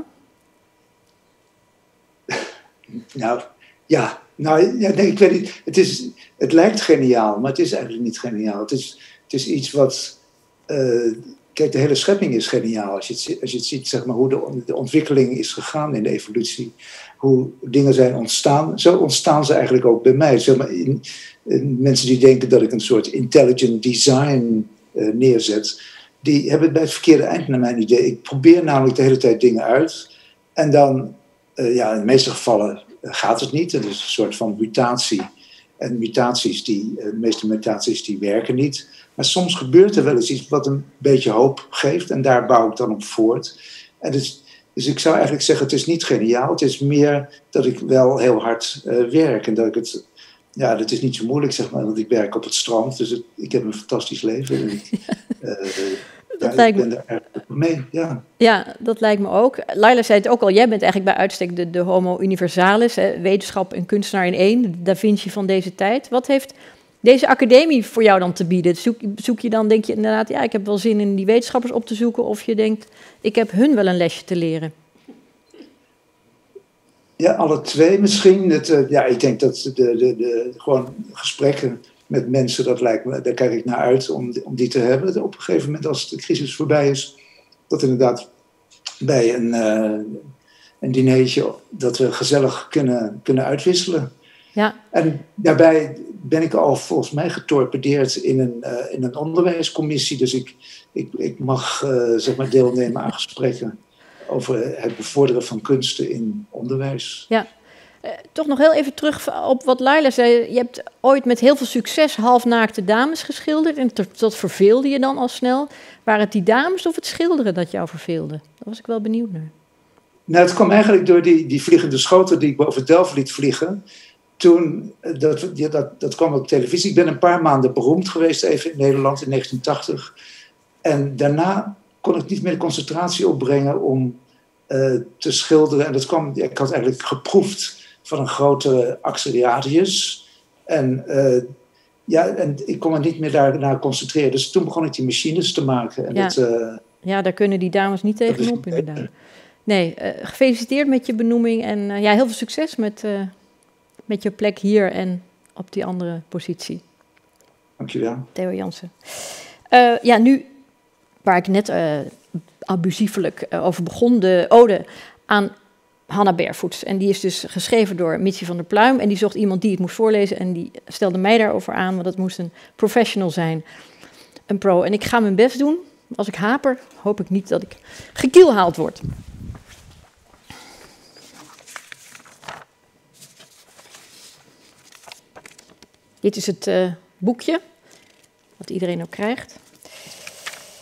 [SPEAKER 10] Nou, ja. Nou, ja, nee, ik weet niet. Het, is, het lijkt geniaal, maar het is eigenlijk niet geniaal. Het is, het is iets wat... Uh, kijk, de hele schepping is geniaal. Als je het, als je het ziet, zeg maar, hoe de, de ontwikkeling is gegaan in de evolutie. Hoe dingen zijn ontstaan. Zo ontstaan ze eigenlijk ook bij mij. Zeg maar, in, in mensen die denken dat ik een soort intelligent design uh, neerzet, die hebben het bij het verkeerde eind naar mijn idee. Ik probeer namelijk de hele tijd dingen uit. En dan, uh, ja, in de meeste gevallen gaat het niet. Het is een soort van mutatie. En mutaties, die, de meeste mutaties die werken niet. Maar soms gebeurt er wel eens iets wat een beetje hoop geeft. En daar bouw ik dan op voort. En dus, dus ik zou eigenlijk zeggen, het is niet geniaal. Het is meer dat ik wel heel hard uh, werk. En dat ik het... Ja, dat is niet zo moeilijk, zeg maar. Want ik werk op het strand. Dus het, ik heb een fantastisch leven. En ik, uh,
[SPEAKER 1] dat
[SPEAKER 10] ja,
[SPEAKER 1] lijkt
[SPEAKER 10] ik ben
[SPEAKER 1] me...
[SPEAKER 10] er erg mee, ja.
[SPEAKER 1] Ja, dat lijkt me ook. Leila zei het ook al, jij bent eigenlijk bij uitstek de, de homo universalis, hè, wetenschap en kunstenaar in één, de Da Vinci van deze tijd. Wat heeft deze academie voor jou dan te bieden? Zoek, zoek je dan, denk je inderdaad, ja, ik heb wel zin in die wetenschappers op te zoeken, of je denkt, ik heb hun wel een lesje te leren?
[SPEAKER 10] Ja, alle twee misschien. Het, uh, ja, ik denk dat de, de, de, gewoon gesprekken met mensen, dat lijkt me, daar kijk ik naar uit om, om die te hebben. Op een gegeven moment, als de crisis voorbij is, dat inderdaad bij een, uh, een dinertje, dat we gezellig kunnen, kunnen uitwisselen.
[SPEAKER 1] Ja.
[SPEAKER 10] En daarbij ben ik al volgens mij getorpedeerd in een, uh, in een onderwijscommissie. Dus ik, ik, ik mag uh, zeg maar deelnemen aan gesprekken over het bevorderen van kunsten in onderwijs.
[SPEAKER 1] Ja, uh, toch nog heel even terug op wat Leila zei. Je hebt ooit met heel veel succes halfnaakte dames geschilderd. En dat, dat verveelde je dan al snel. Waren het die dames of het schilderen dat jou verveelde? Daar was ik wel benieuwd naar.
[SPEAKER 10] Nou, het kwam eigenlijk door die, die vliegende schoten die ik boven Delft liet vliegen. Toen, dat, ja, dat, dat kwam op televisie. Ik ben een paar maanden beroemd geweest even in Nederland in negentien tachtig. En daarna kon ik niet meer de concentratie opbrengen om uh, te schilderen. En dat kwam, ja, ik had eigenlijk geproefd van een grote Axeliadius. En, uh, ja, en ik kon me niet meer daarna concentreren. Dus toen begon ik die machines te maken. En
[SPEAKER 1] ja.
[SPEAKER 10] dat, uh,
[SPEAKER 1] ja, daar kunnen die dames niet tegenop, inderdaad. Nee, uh, gefeliciteerd met je benoeming. En uh, ja, heel veel succes met, uh, met je plek hier en op die andere positie.
[SPEAKER 10] Dankjewel.
[SPEAKER 1] Theo Jansen. Uh, ja, nu, waar ik net uh, abusiefelijk uh, over begon, de ode aan Hannah Barefoots. En die is dus geschreven door Mitsie van der Pluim. En die zocht iemand die het moest voorlezen. En die stelde mij daarover aan, want dat moest een professional zijn. Een pro. En ik ga mijn best doen. Als ik haper, hoop ik niet dat ik gekielhaald word. Dit is het uh, boekje, wat iedereen ook krijgt.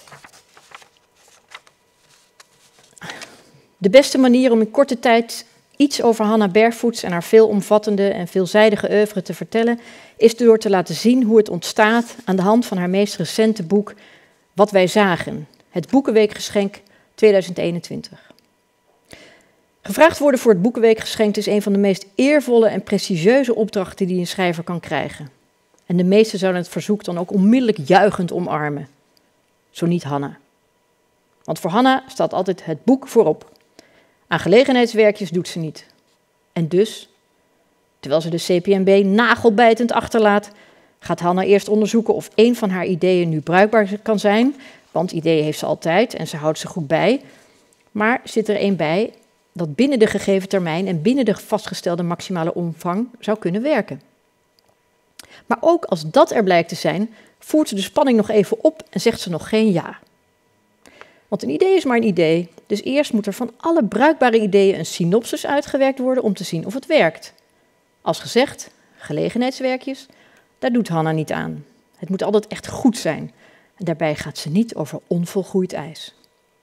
[SPEAKER 1] De beste manier om in korte tijd iets over Hannah Barefoots en haar veelomvattende en veelzijdige oeuvre te vertellen, is door te laten zien hoe het ontstaat aan de hand van haar meest recente boek Wat wij zagen, het Boekenweekgeschenk tweeduizend eenentwintig. Gevraagd worden voor het Boekenweekgeschenk is een van de meest eervolle en prestigieuze opdrachten die een schrijver kan krijgen. En de meesten zouden het verzoek dan ook onmiddellijk juichend omarmen. Zo niet Hannah. Want voor Hannah staat altijd het boek voorop. Aan gelegenheidswerkjes doet ze niet. En dus, terwijl ze de C P M B nagelbijtend achterlaat, gaat Hannah eerst onderzoeken of één van haar ideeën nu bruikbaar kan zijn. Want ideeën heeft ze altijd en ze houdt ze goed bij. Maar zit er één bij dat binnen de gegeven termijn en binnen de vastgestelde maximale omvang zou kunnen werken. Maar ook als dat er blijkt te zijn, voert ze de spanning nog even op en zegt ze nog geen ja. Want een idee is maar een idee, dus eerst moet er van alle bruikbare ideeën een synopsis uitgewerkt worden om te zien of het werkt. Als gezegd, gelegenheidswerkjes, daar doet Hannah niet aan. Het moet altijd echt goed zijn. En daarbij gaat ze niet over onvolgroeid ijs.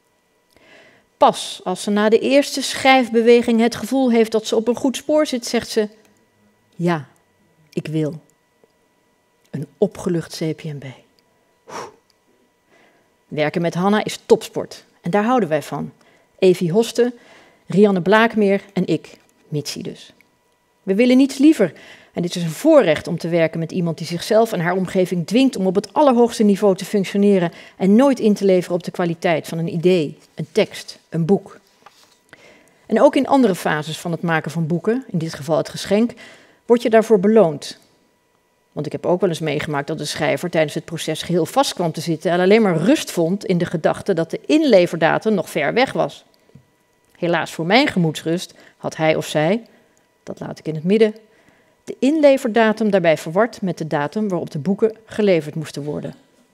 [SPEAKER 1] Pas als ze na de eerste schrijfbeweging het gevoel heeft dat ze op een goed spoor zit, zegt ze: ja, ik wil. Een opgelucht C P M B. Werken met Hannah is topsport en daar houden wij van. Evie Hoste, Rianne Blaakmeer en ik, Mitsie dus. We willen niets liever en dit is een voorrecht om te werken met iemand die zichzelf en haar omgeving dwingt om op het allerhoogste niveau te functioneren en nooit in te leveren op de kwaliteit van een idee, een tekst, een boek. En ook in andere fases van het maken van boeken, in dit geval het geschenk, word je daarvoor beloond. Want ik heb ook wel eens meegemaakt dat de schrijver tijdens het proces geheel vast kwam te zitten en alleen maar rust vond in de gedachte dat de inleverdatum nog ver weg was. Helaas voor mijn gemoedsrust had hij of zij, dat laat ik in het midden, de inleverdatum daarbij verward met de datum waarop de boeken geleverd moesten worden.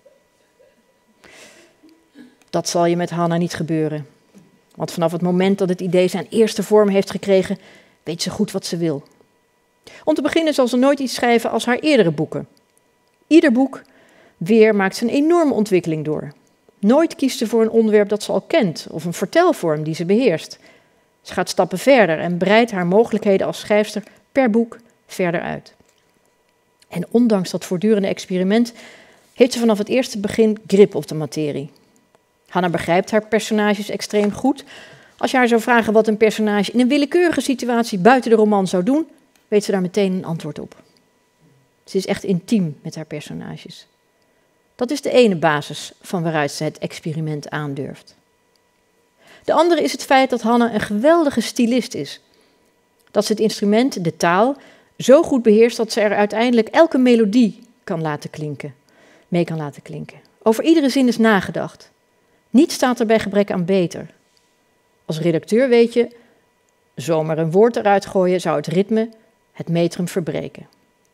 [SPEAKER 1] Dat zal je met Hannah niet gebeuren. Want vanaf het moment dat het idee zijn eerste vorm heeft gekregen, weet ze goed wat ze wil. Om te beginnen zal ze nooit iets schrijven als haar eerdere boeken. Ieder boek weer maakt ze een enorme ontwikkeling door. Nooit kiest ze voor een onderwerp dat ze al kent of een vertelvorm die ze beheerst. Ze gaat stappen verder en breidt haar mogelijkheden als schrijfster per boek verder uit. En ondanks dat voortdurende experiment heeft ze vanaf het eerste begin grip op de materie. Hannah begrijpt haar personages extreem goed. Als je haar zou vragen wat een personage in een willekeurige situatie buiten de roman zou doen, weet ze daar meteen een antwoord op. Ze is echt intiem met haar personages. Dat is de ene basis van waaruit ze het experiment aandurft. De andere is het feit dat Hannah een geweldige stylist is. Dat ze het instrument, de taal, zo goed beheerst dat ze er uiteindelijk elke melodie kan laten klinken, mee kan laten klinken. Over iedere zin is nagedacht. Niets staat er bij gebrek aan beter. Als redacteur weet je, zomaar een woord eruit gooien zou het ritme, het metrum verbreken.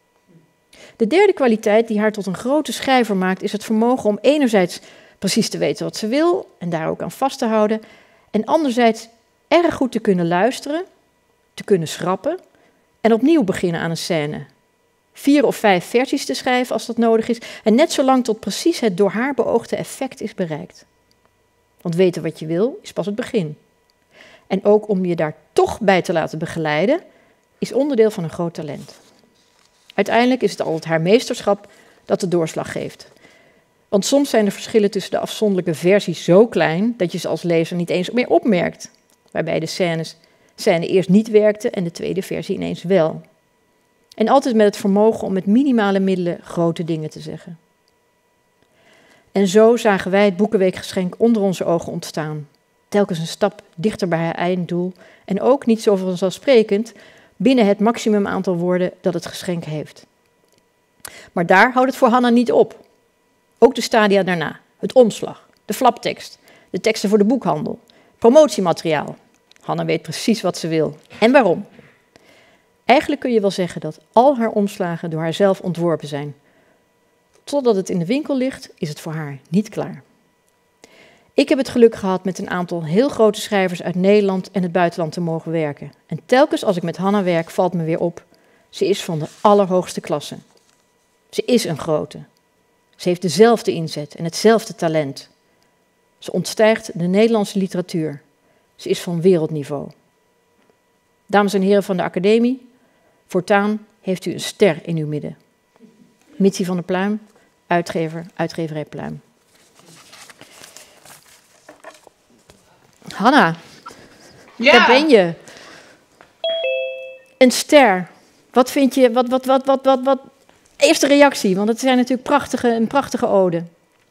[SPEAKER 1] De derde kwaliteit die haar tot een grote schrijver maakt, is het vermogen om enerzijds precies te weten wat ze wil en daar ook aan vast te houden, en anderzijds erg goed te kunnen luisteren, te kunnen schrappen en opnieuw beginnen aan een scène. Vier of vijf versies te schrijven als dat nodig is en net zo lang tot precies het door haar beoogde effect is bereikt. Want weten wat je wil is pas het begin. En ook om je daar toch bij te laten begeleiden is onderdeel van een groot talent. Uiteindelijk is het altijd haar meesterschap dat de doorslag geeft. Want soms zijn de verschillen tussen de afzonderlijke versies zo klein dat je ze als lezer niet eens meer opmerkt. Waarbij de scènes, scène eerst niet werkte en de tweede versie ineens wel. En altijd met het vermogen om met minimale middelen grote dingen te zeggen. En zo zagen wij het Boekenweekgeschenk onder onze ogen ontstaan. Telkens een stap dichter bij haar einddoel en ook niet zo vanzelfsprekend binnen het maximum aantal woorden dat het geschenk heeft. Maar daar houdt het voor Hannah niet op. Ook de stadia daarna, het omslag, de flaptekst, de teksten voor de boekhandel, promotiemateriaal. Hannah weet precies wat ze wil en waarom. Eigenlijk kun je wel zeggen dat al haar omslagen door haarzelf ontworpen zijn. Totdat het in de winkel ligt, is het voor haar niet klaar. Ik heb het geluk gehad met een aantal heel grote schrijvers uit Nederland en het buitenland te mogen werken. En telkens als ik met Hannah werk, valt me weer op. Ze is van de allerhoogste klasse. Ze is een grote. Ze heeft dezelfde inzet en hetzelfde talent. Ze ontstijgt de Nederlandse literatuur. Ze is van wereldniveau. Dames en heren van de academie, voortaan heeft u een ster in uw midden. Mitsie van der Pluim, uitgever, uitgeverij Pluim. Hanna,
[SPEAKER 11] ja.
[SPEAKER 1] Daar ben je. Een ster. Wat vind je, wat, wat, wat, wat, wat, wat? Eerste reactie, want het zijn natuurlijk prachtige, een prachtige ode.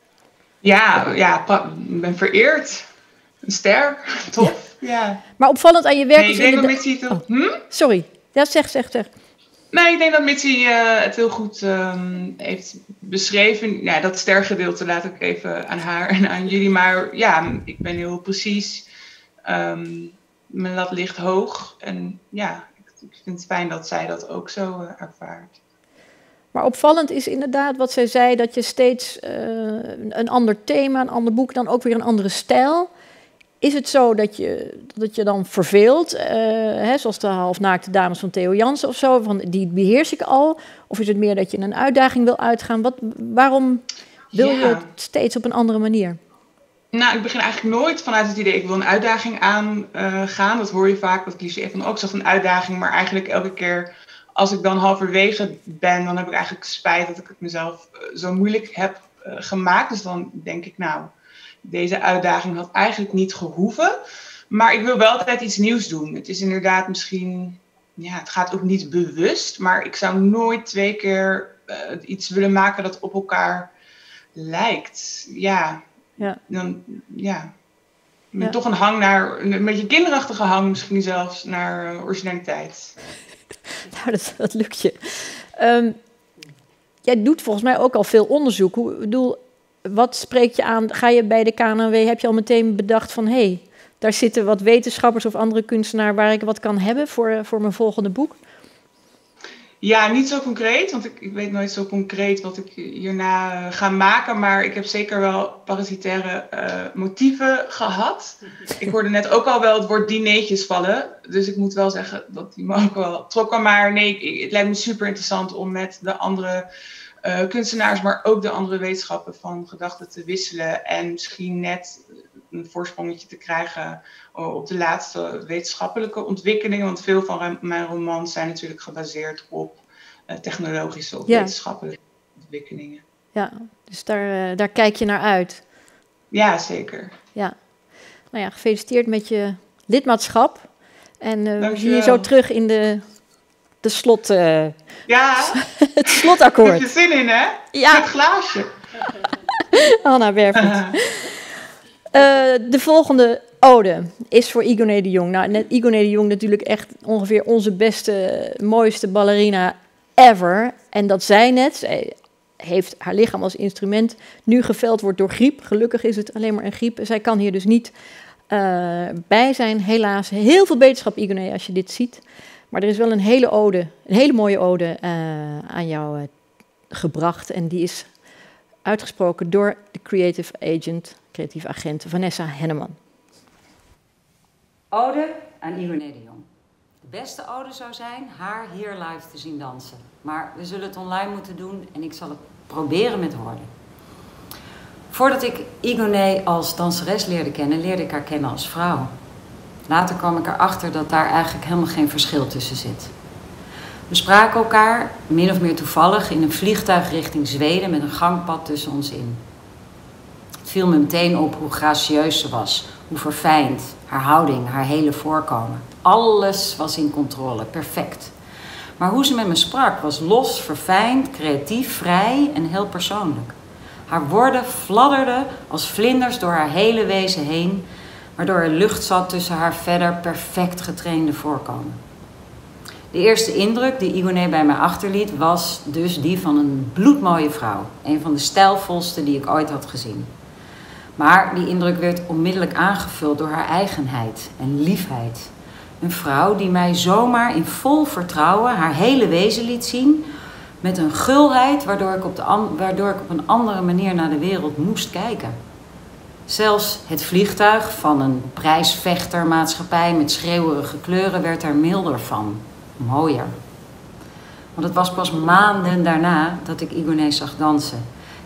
[SPEAKER 11] Ja, ja, ik ben vereerd. Een ster, tof. Ja. Ja.
[SPEAKER 1] Maar opvallend aan je werk
[SPEAKER 11] nee,
[SPEAKER 1] is
[SPEAKER 11] ik denk
[SPEAKER 1] inderdaad...
[SPEAKER 11] dat Mitsie het...
[SPEAKER 1] Oh,
[SPEAKER 11] hm?
[SPEAKER 1] sorry, ja, zeg, zeg, zeg.
[SPEAKER 11] Nee, ik denk dat Mitsie uh, het heel goed um, heeft beschreven. Ja, dat stergedeelte laat ik even aan haar en aan jullie. Maar ja, ik ben heel precies. Um, mijn lat ligt hoog. En ja, ik, ik vind het fijn dat zij dat ook zo uh, ervaart.
[SPEAKER 1] Maar opvallend is inderdaad wat zij zei, dat je steeds uh, een ander thema, een ander boek, dan ook weer een andere stijl. Is het zo dat je, dat je dan verveelt, uh, hè, zoals de halfnaakte dames van Theo Jansen of zo, van die beheers ik al? Of is het meer dat je een uitdaging wil uitgaan? Wat, waarom wil
[SPEAKER 11] ja.
[SPEAKER 1] je het steeds op een andere manier?
[SPEAKER 11] Nou, ik begin eigenlijk nooit vanuit het idee, ik wil een uitdaging aangaan. Uh, dat hoor je vaak, dat cliché van ook zegt een uitdaging, maar eigenlijk elke keer als ik dan halverwege ben, dan heb ik eigenlijk spijt dat ik het mezelf uh, zo moeilijk heb uh, gemaakt. Dus dan denk ik, nou, deze uitdaging had eigenlijk niet gehoeven. Maar ik wil wel altijd iets nieuws doen. Het is inderdaad misschien, ja, het gaat ook niet bewust, maar ik zou nooit twee keer uh, iets willen maken dat op elkaar lijkt. Ja,
[SPEAKER 1] ja.
[SPEAKER 11] Dan, ja. Met
[SPEAKER 1] Ja.
[SPEAKER 11] toch een hang naar, een beetje kinderachtige hang misschien zelfs, naar uh, originaliteit.
[SPEAKER 1] Nou, dat, dat lukt je. Um, jij doet volgens mij ook al veel onderzoek. Hoe, bedoel, wat spreekt je aan? Ga je bij de K N W, heb je al meteen bedacht van... hé, hey, daar zitten wat wetenschappers of andere kunstenaar waar ik wat kan hebben voor, voor mijn volgende boek?
[SPEAKER 11] Ja, niet zo concreet, want ik, ik weet nooit zo concreet wat ik hierna ga maken. Maar ik heb zeker wel parasitaire uh, motieven gehad. Ik hoorde net ook al wel het woord dineetjes vallen. Dus ik moet wel zeggen dat die me ook wel trokken. Maar nee, ik, het lijkt me super interessant om met de andere uh, kunstenaars, maar ook de andere wetenschappen van gedachten te wisselen. En misschien net een voorsprongetje te krijgen op de laatste wetenschappelijke ontwikkelingen. Want veel van mijn romans zijn natuurlijk gebaseerd op uh, technologische of
[SPEAKER 1] ja.
[SPEAKER 11] wetenschappelijke ontwikkelingen.
[SPEAKER 1] Ja, dus daar, uh, daar kijk je naar uit.
[SPEAKER 11] Ja, zeker.
[SPEAKER 1] Ja. Nou ja, gefeliciteerd met je lidmaatschap. En uh, we zien je zo terug in de, de slot... Uh,
[SPEAKER 11] ja.
[SPEAKER 1] het slotakkoord.
[SPEAKER 11] Heb je zin in, hè?
[SPEAKER 1] Ja.
[SPEAKER 11] Met glaasje.
[SPEAKER 1] Hanna Werfert. Uh, de volgende ode is voor Igoné de Jong. Nou, net Igoné de Jong natuurlijk echt ongeveer onze beste, mooiste ballerina ever. En dat zij net, zij heeft haar lichaam als instrument, nu geveld wordt door griep. Gelukkig is het alleen maar een griep. Zij kan hier dus niet uh, bij zijn, helaas. Heel veel beterschap, Igoné, als je dit ziet. Maar er is wel een hele ode, een hele mooie ode uh, aan jou uh, gebracht. En die is uitgesproken door de creative agent, creatieve agent Vanessa Henneman.
[SPEAKER 12] Ode aan Igoné de Jong. De beste ode zou zijn haar hier live te zien dansen. Maar we zullen het online moeten doen en ik zal het proberen met woorden. Voordat ik Igoné als danseres leerde kennen, leerde ik haar kennen als vrouw. Later kwam ik erachter dat daar eigenlijk helemaal geen verschil tussen zit. We spraken elkaar, min of meer toevallig, in een vliegtuig richting Zweden met een gangpad tussen ons in. Het viel me meteen op hoe gracieus ze was, hoe verfijnd, haar houding, haar hele voorkomen. Alles was in controle, perfect. Maar hoe ze met me sprak was los, verfijnd, creatief, vrij en heel persoonlijk. Haar woorden fladderden als vlinders door haar hele wezen heen, waardoor er lucht zat tussen haar verder perfect getrainde voorkomen. De eerste indruk die Igoné bij mij achterliet was dus die van een bloedmooie vrouw. Een van de stijlvolste die ik ooit had gezien. Maar die indruk werd onmiddellijk aangevuld door haar eigenheid en liefheid. Een vrouw die mij zomaar in vol vertrouwen haar hele wezen liet zien, met een gulheid waardoor ik op, de an- waardoor ik op een andere manier naar de wereld moest kijken. Zelfs het vliegtuig van een prijsvechtermaatschappij met schreeuwerige kleuren werd er milder van, mooier. Want het was pas maanden daarna dat ik Igoné zag dansen.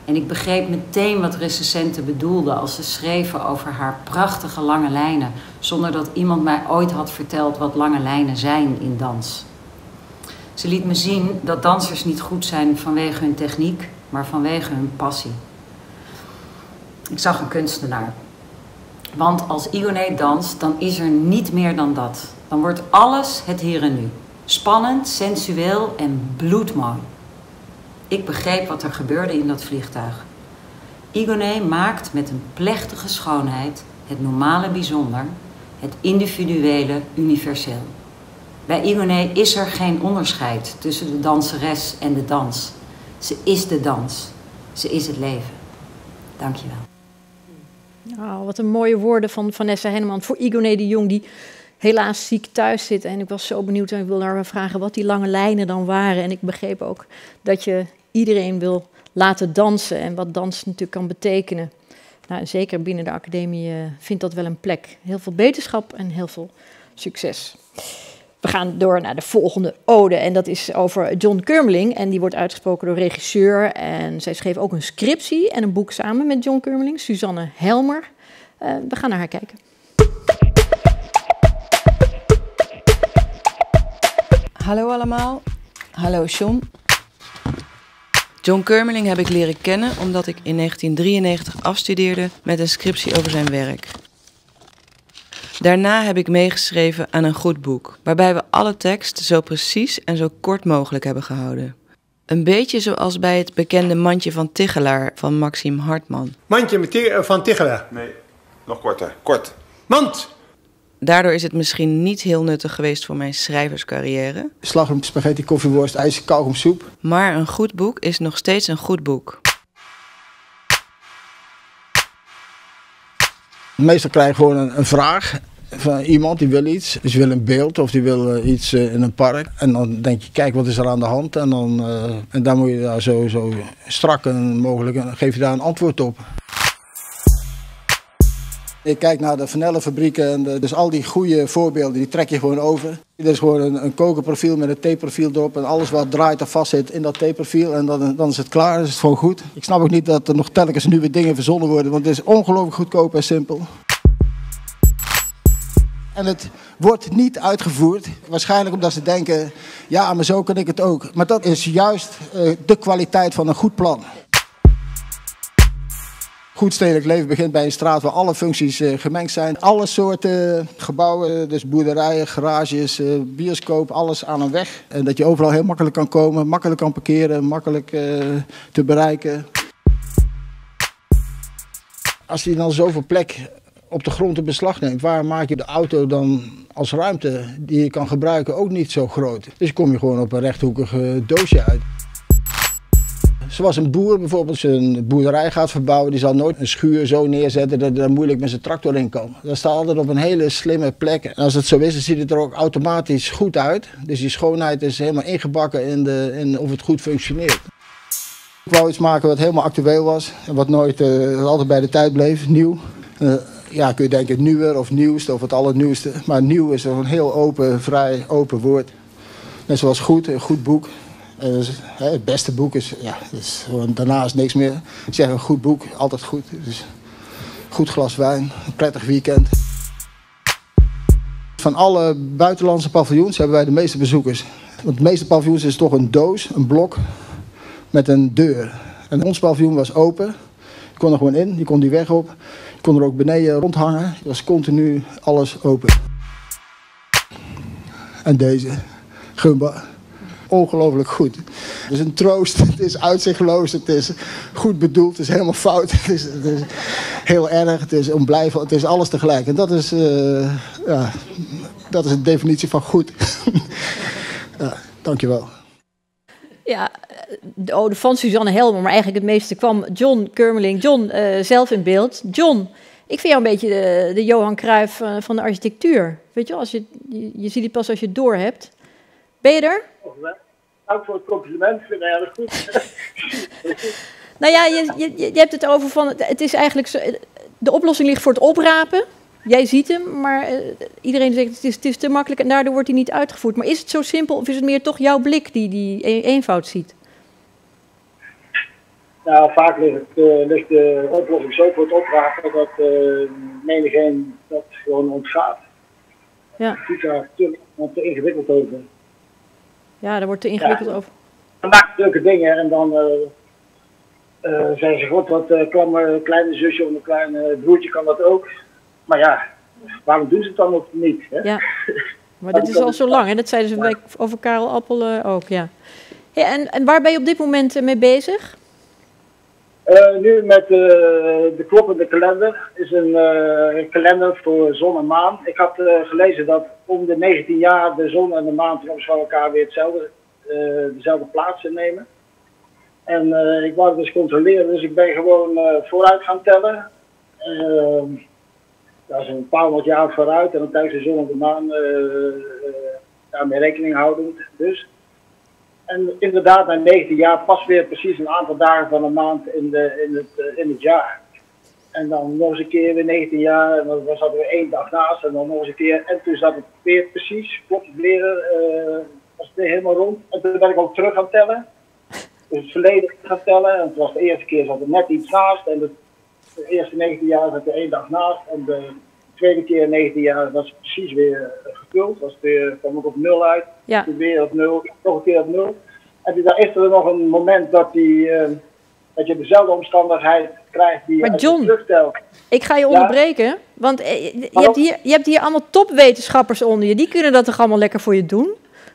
[SPEAKER 12] En ik begreep meteen wat recensenten bedoelden als ze schreven over haar prachtige lange lijnen, zonder dat iemand mij ooit had verteld wat lange lijnen zijn in dans. Ze liet me zien dat dansers niet goed zijn vanwege hun techniek, maar vanwege hun passie. Ik zag een kunstenaar. Want als Igoné danst, dan is er niet meer dan dat. Dan wordt alles het hier en nu. Spannend, sensueel en bloedmooi. Ik begreep wat er gebeurde in dat vliegtuig. Igoné maakt met een plechtige schoonheid het normale bijzonder, het individuele universeel. Bij Igoné is er geen onderscheid tussen de danseres en de dans. Ze is de dans. Ze is het leven. Dank je wel.
[SPEAKER 1] Oh, wat een mooie woorden van Vanessa Henneman voor Igoné de Jong, die helaas ziek thuis zit. En ik was zo benieuwd en ik wilde haar vragen wat die lange lijnen dan waren. En ik begreep ook dat je iedereen wil laten dansen en wat dans natuurlijk kan betekenen. Nou, zeker binnen de academie uh, vindt dat wel een plek. Heel veel beterschap en heel veel succes. We gaan door naar de volgende ode en dat is over John Curmeling. En die wordt uitgesproken door regisseur en zij schreef ook een scriptie en een boek samen met John Curmeling, Suzanne Helmer. Uh, we gaan naar haar kijken.
[SPEAKER 13] Hallo allemaal. Hallo John. John Curmeling heb ik leren kennen omdat ik in negentien drieënnegentig afstudeerde met een scriptie over zijn werk. Daarna heb ik meegeschreven aan een goed boek, waarbij we alle tekst zo precies en zo kort mogelijk hebben gehouden. Een beetje zoals bij het bekende Mandje van Tichelaar van Maxime Hartman.
[SPEAKER 14] Mandje van Tichelaar?
[SPEAKER 15] Nee, nog korter. Kort.
[SPEAKER 14] Mand!
[SPEAKER 13] Daardoor is het misschien niet heel nuttig geweest voor mijn schrijverscarrière.
[SPEAKER 14] Slagroom, spaghetti, koffieworst, ijs, kauwgomsoep.
[SPEAKER 13] Maar een goed boek is nog steeds een goed boek.
[SPEAKER 14] Meestal krijg je gewoon een, een vraag van iemand die wil iets. Dus die wil een beeld of die wil uh, iets uh, in een park. En dan denk je, kijk wat is er aan de hand. En dan, uh, en dan moet je daar zo, zo strak en mogelijk en geef je daar een antwoord op. Ik kijk naar de vanillefabrieken en de, dus al die goede voorbeelden, die trek je gewoon over. Er is gewoon een, een kokerprofiel met een theeprofiel erop en alles wat draait en vast zit in dat theeprofiel en dan, dan is het klaar, dan is het gewoon goed. Ik snap ook niet dat er nog telkens nieuwe dingen verzonnen worden, want het is ongelooflijk goedkoop en simpel. En het wordt niet uitgevoerd, waarschijnlijk omdat ze denken, ja, maar zo kan ik het ook. Maar dat is juist uh, de kwaliteit van een goed plan. Goed stedelijk leven begint bij een straat waar alle functies uh, gemengd zijn. Alle soorten gebouwen, dus boerderijen, garages, uh, bioscoop, alles aan een weg. En dat je overal heel makkelijk kan komen, makkelijk kan parkeren, makkelijk uh, te bereiken. Als je dan zoveel plek op de grond in beslag neemt, waar maak je de auto dan als ruimte die je kan gebruiken ook niet zo groot. Dus kom je gewoon op een rechthoekig uh, doosje uit. Zoals een boer bijvoorbeeld zijn boerderij gaat verbouwen, die zal nooit een schuur zo neerzetten dat er moeilijk met zijn tractor in kan. Dat staat altijd op een hele slimme plek. En als het zo is, dan ziet het er ook automatisch goed uit. Dus die schoonheid is helemaal ingebakken in, de, in of het goed functioneert. Ik wou iets maken wat helemaal actueel was en wat nooit uh, wat altijd bij de tijd bleef, nieuw. Uh, ja, kun je denken nieuwer of nieuwste of het allernieuwste. Maar nieuw is een heel open, vrij open woord. Net zoals goed, een goed boek. Uh, dus, hè, het beste boek is, ja, is gewoon, daarna is niks meer. Ik zeg een goed boek, altijd goed. Dus, goed glas wijn, een prettig weekend. Van alle buitenlandse paviljoens hebben wij de meeste bezoekers. Want de meeste paviljoens is toch een doos, een blok met een deur. En ons paviljoen was open. Je kon er gewoon in, je kon die weg op. Je kon er ook beneden rondhangen. Het was continu alles open. En deze, Gumba. Ongelooflijk goed. Het is een troost, het is uitzichtloos, het is goed bedoeld, het is helemaal fout, het is, het is heel erg, het is onblijvend, het is alles tegelijk. En dat is, uh, ja, dat is de definitie van goed. Ja, dankjewel.
[SPEAKER 1] Ja, de ode van Suzanne Helmer, maar eigenlijk het meeste kwam John Curmeling, John uh, zelf in beeld. John, ik vind jou een beetje de, de Johan Cruijff uh, van de architectuur. Weet je wel, als je, je, je ziet het pas als je het door hebt. Ben je er?
[SPEAKER 16] Dank voor het compliment, ik vind het erg goed.
[SPEAKER 1] Nou ja, je, je, je hebt het over van, het is eigenlijk zo, de oplossing ligt voor het oprapen. Jij ziet hem, maar uh, iedereen zegt het is, het is te makkelijk en daardoor wordt hij niet uitgevoerd. Maar is het zo simpel of is het meer toch jouw blik die die eenvoud ziet?
[SPEAKER 16] Nou, vaak ligt, het, uh, ligt de oplossing zo voor het opvragen dat uh, menigeen dat gewoon ontgaat.
[SPEAKER 1] Ja.
[SPEAKER 16] Het is daar te, te ingewikkeld over.
[SPEAKER 1] Ja, daar wordt te ingewikkeld ja. over.
[SPEAKER 16] Dan maak je leuke dingen en dan uh, uh, zeggen ze, god, wat uh, kan mijn kleine zusje of mijn kleine broertje kan dat ook. Maar ja, waarom doen ze het dan nog niet? Hè?
[SPEAKER 1] Ja, maar dat is al zo lang en dat zeiden ze ja. over Karel Appel uh, ook, ja. Ja, en, en waar ben je op dit moment uh, mee bezig?
[SPEAKER 16] Uh, nu met uh, de kloppende kalender. Is een uh, kalender voor zon en maan. Ik had uh, gelezen dat om de negentien jaar de zon en de maan soms van elkaar weer hetzelfde, uh, dezelfde plaats nemen. En uh, ik wou het dus controleren, dus ik ben gewoon uh, vooruit gaan tellen. Uh, dat is een paar honderd jaar vooruit en dan tijdens de zon en de maan uh, uh, daarmee rekening houdend. Dus. En inderdaad, na negentien jaar past weer precies een aantal dagen van een maand in, de, in, het, in het jaar. En dan nog eens een keer weer negentien jaar, en dan zat er weer één dag naast, en dan nog eens een keer. En toen zat het weer precies, klopt het weer, uh, was het weer helemaal rond. En toen ben ik ook terug gaan tellen. Dus het verleden gaan tellen, en het was de eerste keer zat er net iets naast. En de, de eerste negentien jaar zat er één dag naast. En de tweede keer negentien jaar was het precies weer gevuld. Was het weer, kwam het op nul uit.
[SPEAKER 1] Ja.
[SPEAKER 16] Toen weer op nul, nog een keer op nul. En dan is er nog een moment dat, die, uh, dat je dezelfde omstandigheid krijgt die je
[SPEAKER 1] maar John,
[SPEAKER 16] terugtelt.
[SPEAKER 1] Ik ga je onderbreken, ja? want eh, je, hebt hier, je hebt hier allemaal topwetenschappers onder je. Die kunnen dat toch allemaal lekker voor je doen?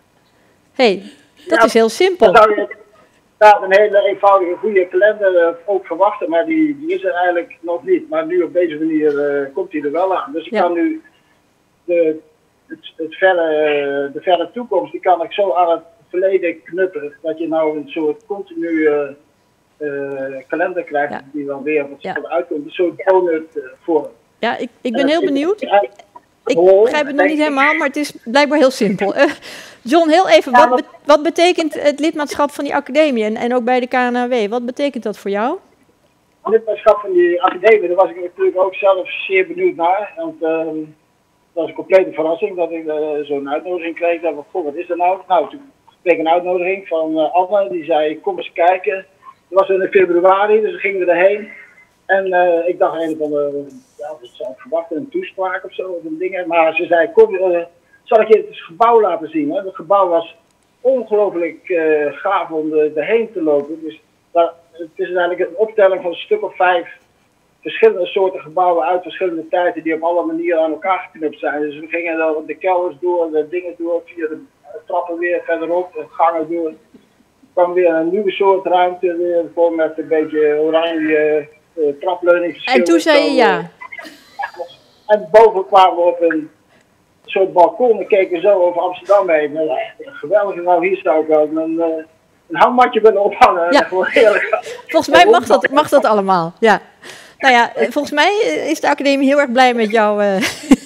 [SPEAKER 1] Hé, hey, dat ja, is heel simpel.
[SPEAKER 16] Dan zou je nou, een hele eenvoudige, goede kalender uh, ook verwachten, maar die, die is er eigenlijk nog niet. Maar nu op deze manier uh, komt die er wel aan. Dus ik ja. kan nu de, het, het verre, uh, de verre toekomst, die kan ik zo aan het verleden knupperen, dat je nou een soort continue uh, kalender krijgt ja. die dan weer wat ja. uitkomt. Een soort donut uh, vorm.
[SPEAKER 1] Ja, ik, ik ben heel benieuwd. Ik begrijp het nog niet helemaal, maar het is blijkbaar heel simpel. Uh, John, heel even, wat, be wat betekent het lidmaatschap van die academie en, en ook bij de K N A W? Wat betekent dat voor jou?
[SPEAKER 16] Het lidmaatschap van die academie, daar was ik natuurlijk ook zelf zeer benieuwd naar. Want, uh, dat was een complete verrassing dat ik uh, zo'n uitnodiging kreeg. Dat, goh, wat is er nou? Nou, toen kreeg ik een uitnodiging van uh, Anne, die zei, kom eens kijken. Dat was in februari, dus dan gingen we erheen. En uh, ik dacht een van de, ja, dat zou ik verwachten, een toespraak of zo, of een ding. Maar ze zei, kom, uh, zal ik je het gebouw laten zien? Hè? Het gebouw was ongelooflijk uh, gaaf om er erheen te lopen. Dus daar, het is eigenlijk een optelling van een stuk of vijf verschillende soorten gebouwen uit verschillende tijden die op alle manieren aan elkaar geknipt zijn. Dus we gingen dan de kelders door, de dingen door, via de trappen weer verderop, de gangen door. Er kwam weer een nieuwe soort ruimte, weer vol met een beetje oranje uh, trapleuning.
[SPEAKER 1] En toen zei je ja.
[SPEAKER 16] En boven kwamen we op een soort balkon en keken zo over Amsterdam heen. Nou, geweldig, nou hier zou ik wel een, uh, een hangmatje willen ophangen.
[SPEAKER 1] Ja. Volgens mij mag dat, mag dat allemaal, ja. Nou ja, volgens mij is de academie heel erg blij met jou. Uh,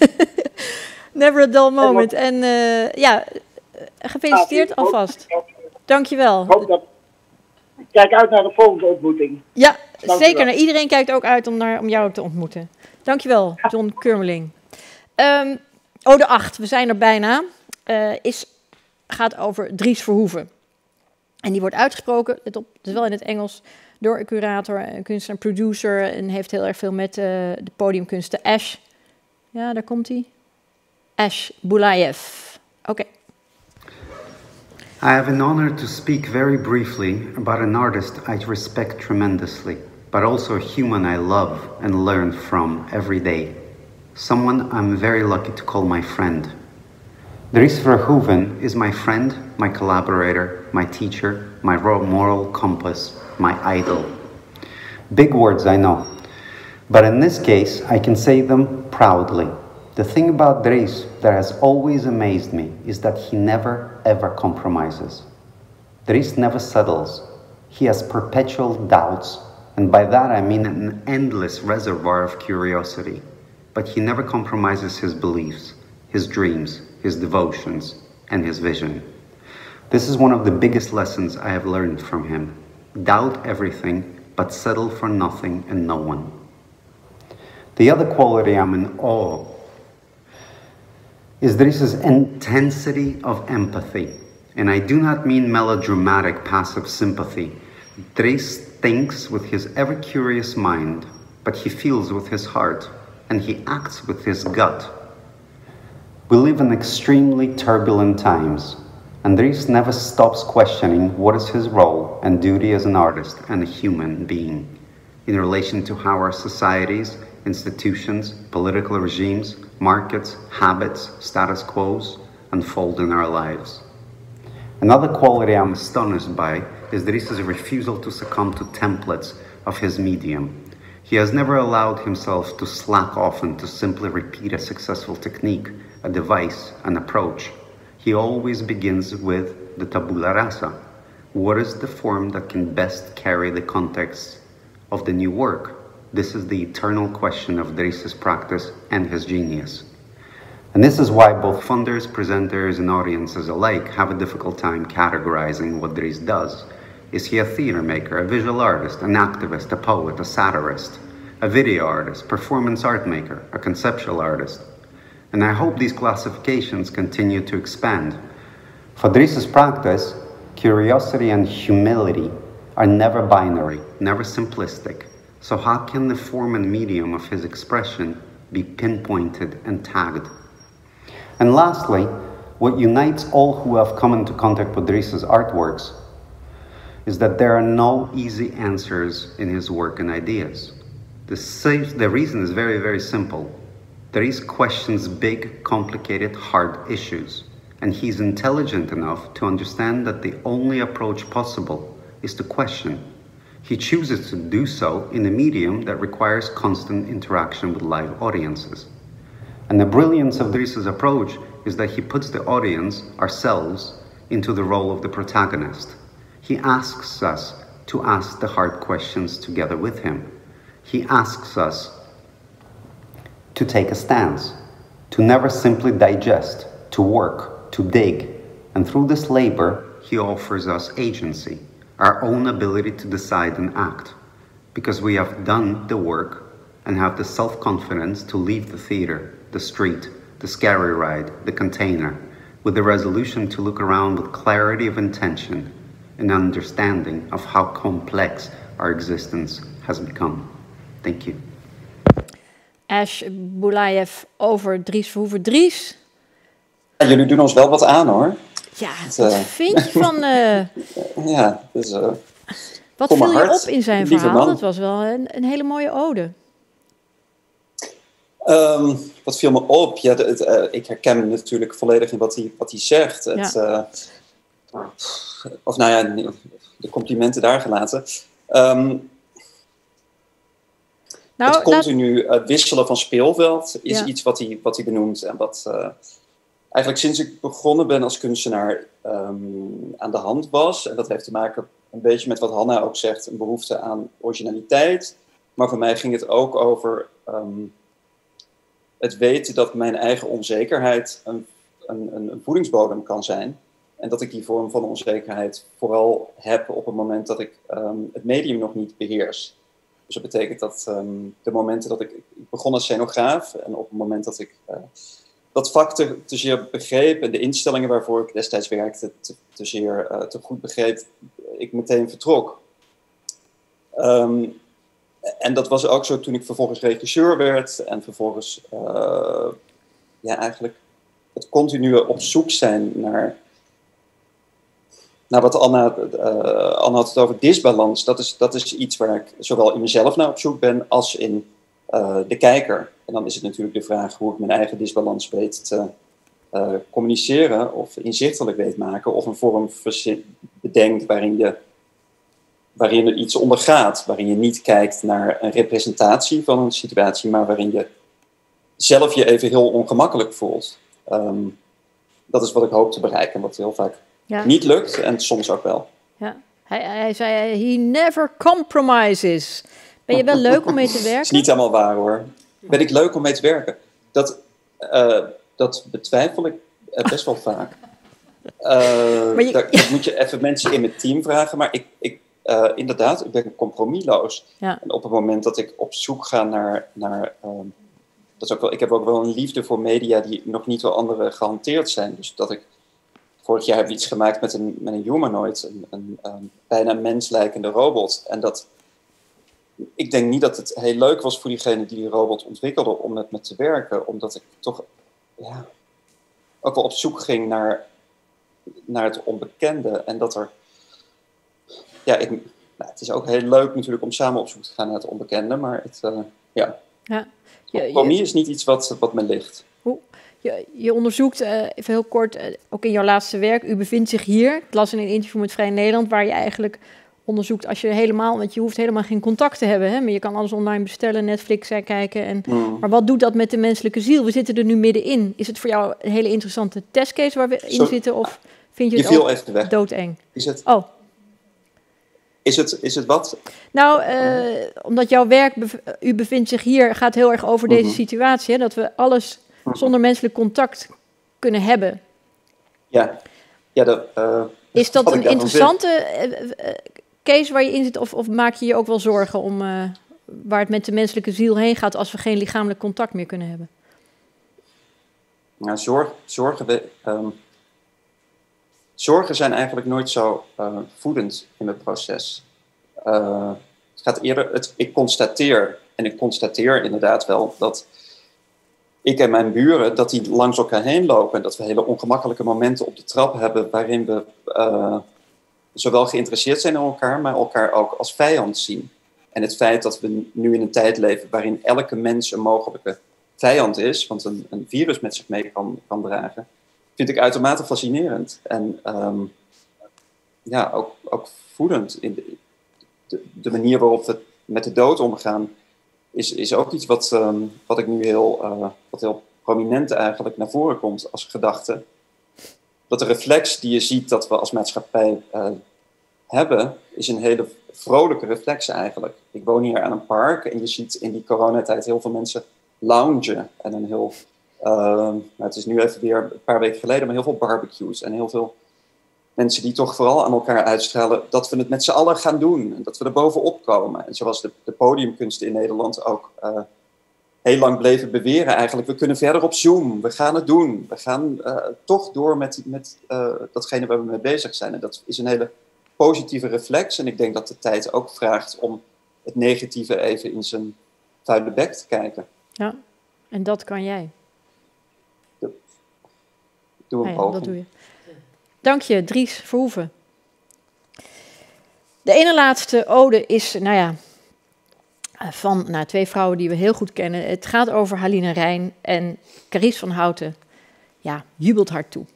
[SPEAKER 1] never a dull moment. En uh, ja, gefeliciteerd alvast. Dankjewel.
[SPEAKER 16] Ik kijk uit naar de volgende ontmoeting.
[SPEAKER 1] Ja, zeker. Nou, iedereen kijkt ook uit om, naar, om jou te ontmoeten. Dankjewel, John Kurmeling. Um, Ode acht, we zijn er bijna. Uh, is, gaat over Dries Verhoeven. En die wordt uitgesproken, let op, het is wel in het Engels, door een curator, een kunstenaar, een producer en heeft heel erg veel met uh, de podiumkunsten. Ash, ja, daar komt hij. Ash Bulayev. Oké. Okay.
[SPEAKER 17] I have an honor to speak very briefly about an artist I respect tremendously, but also a human I love and learn from every day. Someone I'm very lucky to call my friend. Dries Verhoeven is my friend, my collaborator, my teacher, my moral compass, my idol. Big words, I know, but in this case, I can say them proudly. The thing about Dries that has always amazed me is that he never, ever compromises. Dries never settles. He has perpetual doubts, and by that I mean an endless reservoir of curiosity. But he never compromises his beliefs, his dreams, his devotions, and his vision. This is one of the biggest lessons I have learned from him. Doubt everything, but settle for nothing and no one. The other quality I'm in awe of is Dries' intensity of empathy. And I do not mean melodramatic passive sympathy, Dries thinks with his ever-curious mind, but he feels with his heart, and he acts with his gut. We live in extremely turbulent times, and Dries never stops questioning what is his role and duty as an artist and a human being in relation to how our societies, institutions, political regimes, markets, habits, status quos unfold in our lives. Another quality I'm astonished by is Dries' refusal to succumb to templates of his medium. He has never allowed himself to slack off and to simply repeat a successful technique, a device, an approach. He always begins with the tabula rasa. What is the form that can best carry the context of the new work? This is the eternal question of Dries' practice and his genius. And this is why both funders, presenters, and audiences alike have a difficult time categorizing what Dries does. Is he a theater maker, a visual artist, an activist, a poet, a satirist, a video artist, performance art maker, a conceptual artist? And I hope these classifications continue to expand. For Dries' practice, curiosity and humility are never binary, never simplistic. So how can the form and medium of his expression be pinpointed and tagged? And lastly, what unites all who have come into contact with Dries' artworks is that there are no easy answers in his work and ideas. The, safe, the reason is very, very simple. Dries questions big, complicated, hard issues, and he's intelligent enough to understand that the only approach possible is to question. He chooses to do so in a medium that requires constant interaction with live audiences. And the brilliance of Dries' approach is that he puts the audience, ourselves, into the role of the protagonist. He asks us to ask the hard questions together with him. He asks us to take a stance, to never simply digest, to work, to dig. And through this labor, he offers us agency, our own ability to decide and act, because we have done the work and have the self-confidence to leave the theater, the street, the scary ride, the container, with the resolution to look around with clarity of intention and understanding of how complex our existence has become. Thank you.
[SPEAKER 1] Ash Boulayev over Dries Verhoeven. Dries?
[SPEAKER 18] Ja, jullie doen ons wel wat aan, hoor.
[SPEAKER 1] Ja, wat uh, vind je van... Uh,
[SPEAKER 18] ja, dus... Uh,
[SPEAKER 1] wat viel je op in zijn verhaal? Man. Dat was wel een, een hele mooie ode.
[SPEAKER 18] Um, wat viel me op? Ja, het, uh, ik herken natuurlijk volledig in wat hij, wat hij zegt. Het, ja. uh, of nou ja, de complimenten daar gelaten. Um, nou, het continu laat... uh, wisselen van speelveld is ja. iets wat hij, wat hij benoemt. En wat uh, eigenlijk sinds ik begonnen ben als kunstenaar um, aan de hand was. En dat heeft te maken een beetje met wat Hanna ook zegt. Een behoefte aan originaliteit. Maar voor mij ging het ook over... Um, het weten dat mijn eigen onzekerheid een, een, een voedingsbodem kan zijn. En dat ik die vorm van onzekerheid vooral heb op het moment dat ik um, het medium nog niet beheers. Dus dat betekent dat um, de momenten dat ik... Ik begon als scenograaf en op het moment dat ik uh, dat vak te, te zeer begreep... en de instellingen waarvoor ik destijds werkte te, te zeer uh, te goed begreep... ik meteen vertrok. Um, En dat was ook zo toen ik vervolgens regisseur werd. En vervolgens uh, ja, eigenlijk het continue op zoek zijn naar... naar wat Anna, uh, Anna had het over disbalans. Dat is, dat is iets waar ik zowel in mezelf naar op zoek ben als in uh, de kijker. En dan is het natuurlijk de vraag hoe ik mijn eigen disbalans weet te uh, communiceren... of inzichtelijk weet maken of een vorm bedenkt waarin je... waarin er iets ondergaat, waarin je niet kijkt naar een representatie van een situatie, maar waarin je zelf je even heel ongemakkelijk voelt. Um, dat is wat ik hoop te bereiken, wat heel vaak ja. niet lukt en soms ook wel.
[SPEAKER 1] Ja. Hij, hij zei, he never compromises. Ben je wel leuk om mee te werken?
[SPEAKER 18] Dat is niet helemaal waar, hoor. Ben ik leuk om mee te werken? Dat, uh, dat betwijfel ik best wel vaak. Uh, je... daar, dat moet je even mensen in mijn team vragen, maar ik... ik Uh, inderdaad, ik ben compromisloos. Ja. En op het moment dat ik op zoek ga naar... naar um, dat is ook wel, ik heb ook wel een liefde voor media die nog niet door anderen gehanteerd zijn. Dus dat ik vorig jaar hebben we iets gemaakt met een, met een humanoid, een, een, een bijna menslijkende robot. En dat, ik denk niet dat het heel leuk was voor diegene die die robot ontwikkelde om met me te werken, omdat ik toch ja, ook wel op zoek ging naar, naar het onbekende. En dat er, ja, ik, nou, het is ook heel leuk natuurlijk om samen op zoek te gaan naar het onbekende, maar het, uh, ja.
[SPEAKER 1] ja. Je,
[SPEAKER 18] Compromis is niet iets wat, wat me ligt.
[SPEAKER 1] Hoe? Je, je onderzoekt, uh, even heel kort, uh, ook in jouw laatste werk, u bevindt zich hier. Ik las in een interview met Vrij Nederland, waar je eigenlijk onderzoekt als je helemaal, want je hoeft helemaal geen contact te hebben, hè, maar je kan alles online bestellen, Netflix uh, kijken. En, mm. Maar wat doet dat met de menselijke ziel? We zitten er nu middenin. Is het voor jou een hele interessante testcase waar we in Sorry. zitten, of vind je het
[SPEAKER 18] je
[SPEAKER 1] ook
[SPEAKER 18] even weg.
[SPEAKER 1] doodeng?
[SPEAKER 18] Is het?
[SPEAKER 1] Oh.
[SPEAKER 18] Is het, is het wat?
[SPEAKER 1] Nou, uh, omdat jouw werk, bev- u bevindt zich hier, gaat heel erg over
[SPEAKER 18] mm-hmm.
[SPEAKER 1] deze situatie, hè, dat we alles zonder menselijk contact kunnen hebben.
[SPEAKER 18] Ja, ja dat, uh,
[SPEAKER 1] is dat een interessante uh, uh, case waar je in zit, of, of maak je je ook wel zorgen om uh, waar het met de menselijke ziel heen gaat als we geen lichamelijk contact meer kunnen hebben?
[SPEAKER 18] Nou, zorg, zorgen, we, um, zorgen zijn eigenlijk nooit zo uh, voedend in het proces. Uh, het gaat eerder, het, ik constateer, en ik constateer inderdaad wel dat ik en mijn buren, dat die langs elkaar heen lopen en dat we hele ongemakkelijke momenten op de trap hebben waarin we uh, zowel geïnteresseerd zijn in elkaar, maar elkaar ook als vijand zien. En het feit dat we nu in een tijd leven waarin elke mens een mogelijke vijand is, want een, een virus met zich mee kan, kan dragen, vind ik uitermate fascinerend. En um, ja, ook, ook voedend. In de, de, de manier waarop we met de dood omgaan, is, is ook iets wat, um, wat ik nu heel, uh, wat heel prominent eigenlijk naar voren komt als gedachte. Dat de reflex die je ziet dat we als maatschappij uh, hebben, is een hele vrolijke reflex eigenlijk. Ik woon hier aan een park en je ziet in die coronatijd heel veel mensen loungen. En een heel, uh, nou het is nu even weer een paar weken geleden, maar heel veel barbecues en heel veel mensen die toch vooral aan elkaar uitstralen dat we het met z'n allen gaan doen. En dat we er bovenop komen. En zoals de, de podiumkunsten in Nederland ook uh, heel lang bleven beweren eigenlijk. We kunnen verder op Zoom. We gaan het doen. We gaan uh, toch door met, met uh, datgene waar we mee bezig zijn. En dat is een hele positieve reflex. En ik denk dat de tijd ook vraagt om het negatieve even in zijn vuile bek te kijken.
[SPEAKER 1] Ja, en dat kan jij.
[SPEAKER 18] Ja. Doe een
[SPEAKER 1] ja,
[SPEAKER 18] poging.
[SPEAKER 1] Dat doe je. Dank je, Dries Verhoeven. De ene laatste ode is, nou ja, van nou, twee vrouwen die we heel goed kennen. Het gaat over Halina Reijn en Carice van Houten. Ja, jubelt haar toe.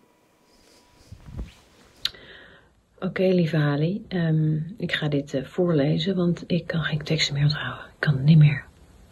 [SPEAKER 19] Oké, okay, lieve Hali, um, ik ga dit uh, voorlezen, want ik kan geen teksten meer onthouden. Ik kan het niet meer.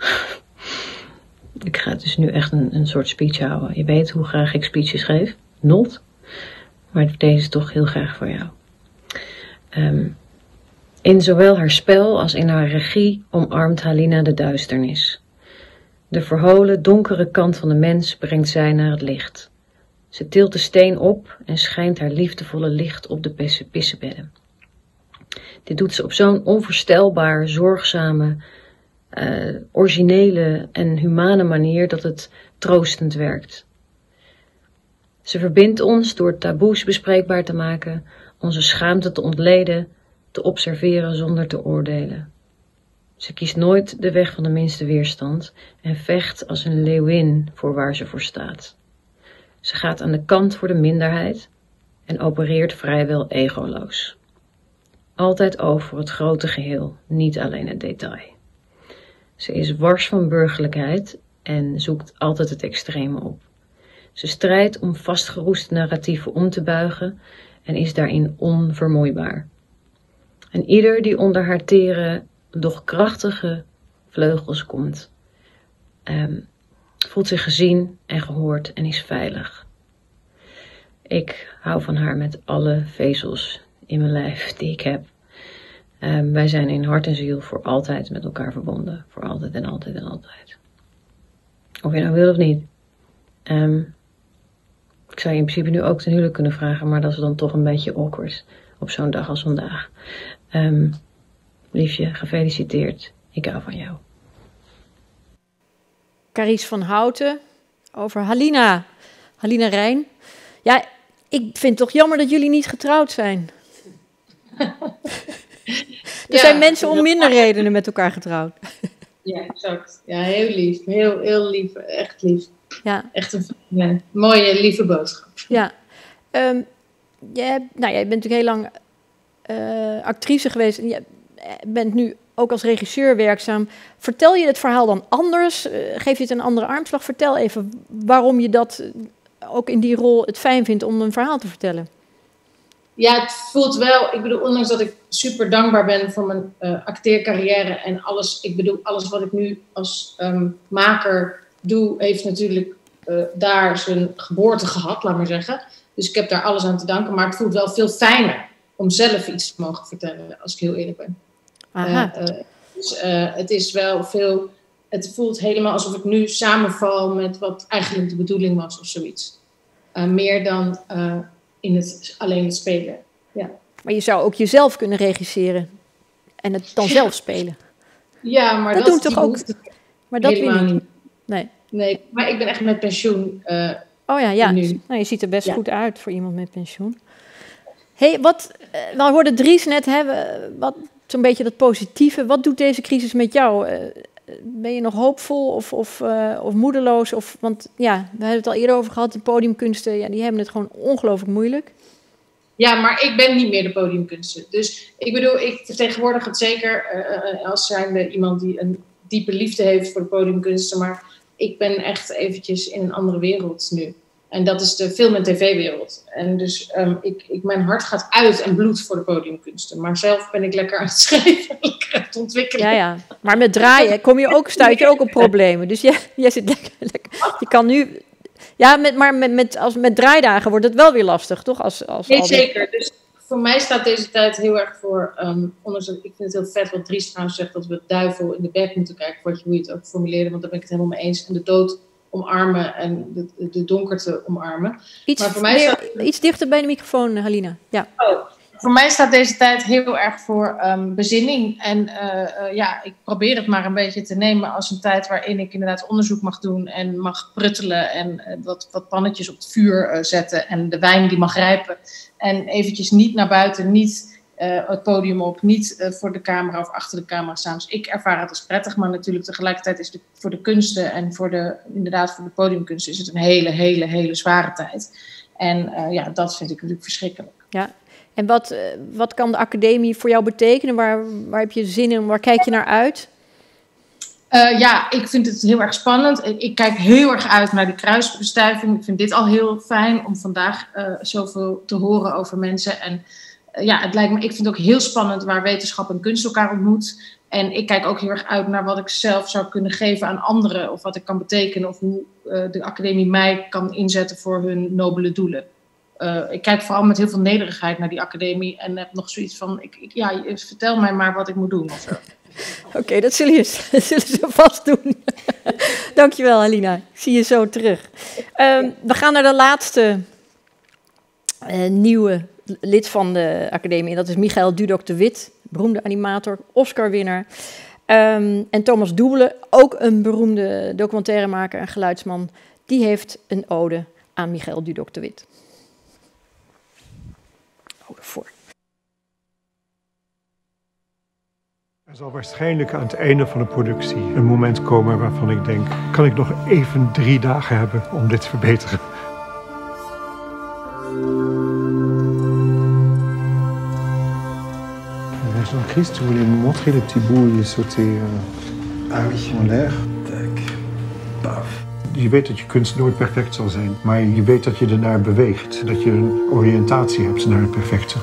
[SPEAKER 19] Ik ga dus nu echt een, een soort speech houden. Je weet hoe graag ik speeches geef. Not. Maar deze is toch heel graag voor jou. Um, in zowel haar spel als in haar regie omarmt Halina de duisternis. De verholen, donkere kant van de mens brengt zij naar het licht. Ze tilt de steen op en schijnt haar liefdevolle licht op de pissebedden. Dit doet ze op zo'n onvoorstelbaar, zorgzame, uh, originele en humane manier dat het troostend werkt. Ze verbindt ons door taboes bespreekbaar te maken, onze schaamte te ontleden, te observeren zonder te oordelen. Ze kiest nooit de weg van de minste weerstand en vecht als een leeuwin voor waar ze voor staat. Ze gaat aan de kant voor de minderheid en opereert vrijwel egoloos. Altijd oog voor het grote geheel, niet alleen het detail. Ze is wars van burgerlijkheid en zoekt altijd het extreme op. Ze strijdt om vastgeroeste narratieven om te buigen en is daarin onvermoeibaar. En ieder die onder haar tere, doch krachtige vleugels komt, um, voelt zich gezien en gehoord en is veilig. Ik hou van haar met alle vezels in mijn lijf die ik heb. Um, wij zijn in hart en ziel voor altijd met elkaar verbonden. Voor altijd en altijd en altijd. Of je nou wil of niet. Um, ik zou je in principe nu ook ten huwelijk kunnen vragen, maar dat is dan toch een beetje awkward op zo'n dag als vandaag. Um, liefje, gefeliciteerd. Ik hou van jou.
[SPEAKER 1] Carice van Houten over Halina. Halina Reijn. Ja, ik vind het toch jammer dat jullie niet getrouwd zijn. Er zijn mensen om minder redenen met elkaar getrouwd.
[SPEAKER 20] Ja, exact. Ja, heel lief. Heel, heel lief. Echt lief.
[SPEAKER 1] Ja.
[SPEAKER 20] Echt een ja, mooie, lieve boodschap.
[SPEAKER 1] Ja. Um, jij, nou, jij bent natuurlijk heel lang uh, actrice geweest. En je bent nu ook als regisseur werkzaam. Vertel je het verhaal dan anders? Uh, geef je het een andere armslag? Vertel even waarom je dat ook in die rol het fijn vindt om een verhaal te vertellen.
[SPEAKER 20] Ja, het voelt wel, ik bedoel, ondanks dat ik super dankbaar ben voor mijn uh, acteercarrière en alles, ik bedoel, alles wat ik nu als um, maker doe, heeft natuurlijk uh, daar zijn geboorte gehad, laat maar zeggen. Dus ik heb daar alles aan te danken, maar het voelt wel veel fijner om zelf iets te mogen vertellen, als ik heel eerlijk ben.
[SPEAKER 1] Aha.
[SPEAKER 20] Uh, uh, dus uh, het is wel veel, het voelt helemaal alsof ik nu samenval met wat eigenlijk de bedoeling was of zoiets. Uh, meer dan uh, in het, alleen het spelen, ja.
[SPEAKER 1] Maar je zou ook jezelf kunnen regisseren en het dan zelf spelen.
[SPEAKER 20] Ja, maar
[SPEAKER 1] dat,
[SPEAKER 20] dat
[SPEAKER 1] doen toch ook. Maar dat wil niet. niet. Nee.
[SPEAKER 20] Nee, maar ik ben echt met pensioen. Uh,
[SPEAKER 1] oh ja, ja.
[SPEAKER 20] Nu.
[SPEAKER 1] Nou, je ziet er best ja. goed uit voor iemand met pensioen. Hey, wat, uh, we hoorden Dries net hebben, wat zo'n beetje dat positieve. Wat doet deze crisis met jou? Uh, ben je nog hoopvol of, of, uh, of moedeloos? Of, want ja, we hebben het al eerder over gehad. De podiumkunsten, ja, die hebben het gewoon ongelooflijk moeilijk.
[SPEAKER 20] Ja, maar ik ben niet meer de podiumkunsten. Dus ik bedoel, ik vertegenwoordig het zeker uh, als zijnde iemand die een diepe liefde heeft voor de podiumkunsten. Maar ik ben echt eventjes in een andere wereld nu. En dat is de film- en tv-wereld. En dus um, ik, ik, mijn hart gaat uit en bloedt voor de podiumkunsten. Maar zelf ben ik lekker aan het schrijven, lekker aan het ontwikkelen.
[SPEAKER 1] Ja, ja. Maar met draaien kom je ook, stuit je ook op problemen. Dus jij, jij zit lekker, lekker. Je kan nu... Ja, met, maar met, met, als, met draaidagen wordt het wel weer lastig, toch? Als, als
[SPEAKER 20] nee,
[SPEAKER 1] die...
[SPEAKER 20] zeker. Dus voor mij staat deze tijd heel erg voor... Um, ondanks, ik vind het heel vet wat Dries trouwens zegt... dat we het duivel in de bek moeten kijken... voor hoe je het ook formuleerde, want daar ben ik het helemaal mee eens. En de dood omarmen en de, de donkerte omarmen.
[SPEAKER 1] Iets,
[SPEAKER 20] maar voor mij
[SPEAKER 1] meer,
[SPEAKER 20] staat...
[SPEAKER 1] iets dichter bij de microfoon, Halina. Ja.
[SPEAKER 20] Oh. Voor mij staat deze tijd heel erg voor um, bezinning. En uh, uh, ja, ik probeer het maar een beetje te nemen als een tijd waarin ik inderdaad onderzoek mag doen en mag pruttelen en uh, wat, wat pannetjes op het vuur uh, zetten en de wijn die mag rijpen. En eventjes niet naar buiten, niet uh, het podium op, niet uh, voor de camera of achter de camera staan. Dus ik ervaar het als prettig, maar natuurlijk tegelijkertijd is het voor de kunsten en voor de, inderdaad voor de podiumkunsten is het een hele, hele, hele zware tijd. En uh, ja, dat vind ik natuurlijk verschrikkelijk.
[SPEAKER 1] Ja. En wat, uh, wat kan de academie voor jou betekenen? Waar, waar heb je zin in? Waar kijk je naar uit?
[SPEAKER 20] Uh, ja, ik vind het heel erg spannend. Ik, ik kijk heel erg uit naar de kruisbestuiving. Ik vind dit al heel fijn om vandaag uh, zoveel te horen over mensen. En uh, ja, het lijkt me, ik vind het ook heel spannend waar wetenschap en kunst elkaar ontmoet. En ik kijk ook heel erg uit naar wat ik zelf zou kunnen geven aan anderen. Of wat ik kan betekenen. Of hoe uh, de academie mij kan inzetten voor hun nobele doelen. Uh, ik kijk vooral met heel veel nederigheid naar die academie en heb nog zoiets van, ik, ik, ja, vertel mij maar wat ik moet doen. Oké,
[SPEAKER 1] okay, dat, zullen dat zullen ze vast doen. Dankjewel, Halina. Ik zie je zo terug. Um, we gaan naar de laatste uh, nieuwe lid van de academie. En dat is Michael Dudok de Wit, beroemde animator, Oscar-winnaar. Um, en Thomas Doebele, ook een beroemde documentairemaker en geluidsman. Die heeft een ode aan Michael Dudok de Wit. Voor.
[SPEAKER 21] Er zal waarschijnlijk aan het einde van de productie een moment komen waarvan ik denk, kan ik nog even drie dagen hebben om dit te verbeteren? Jean-Christ, tu voulais me montrer les petits bouts où il sautait ah oui, en l'air. Tac, paf. Je weet dat je kunst nooit perfect zal zijn, maar je weet dat je ernaar beweegt. Dat je een oriëntatie hebt naar het perfecte.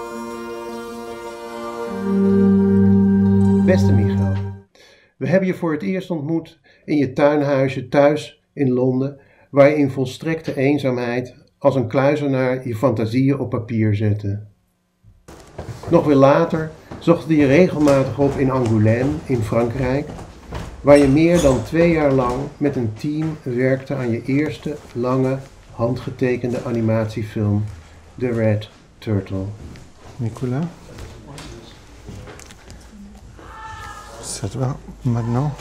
[SPEAKER 22] Beste Michael, we hebben je voor het eerst ontmoet in je tuinhuisje thuis in Londen, waar je in volstrekte eenzaamheid als een kluizenaar je fantasieën op papier zette. Nog weer later zochten je regelmatig op in Angoulême in Frankrijk, waar je meer dan twee jaar lang met een team werkte aan je eerste lange, handgetekende animatiefilm, The Red Turtle.
[SPEAKER 21] Nicolas? Ça va maintenant?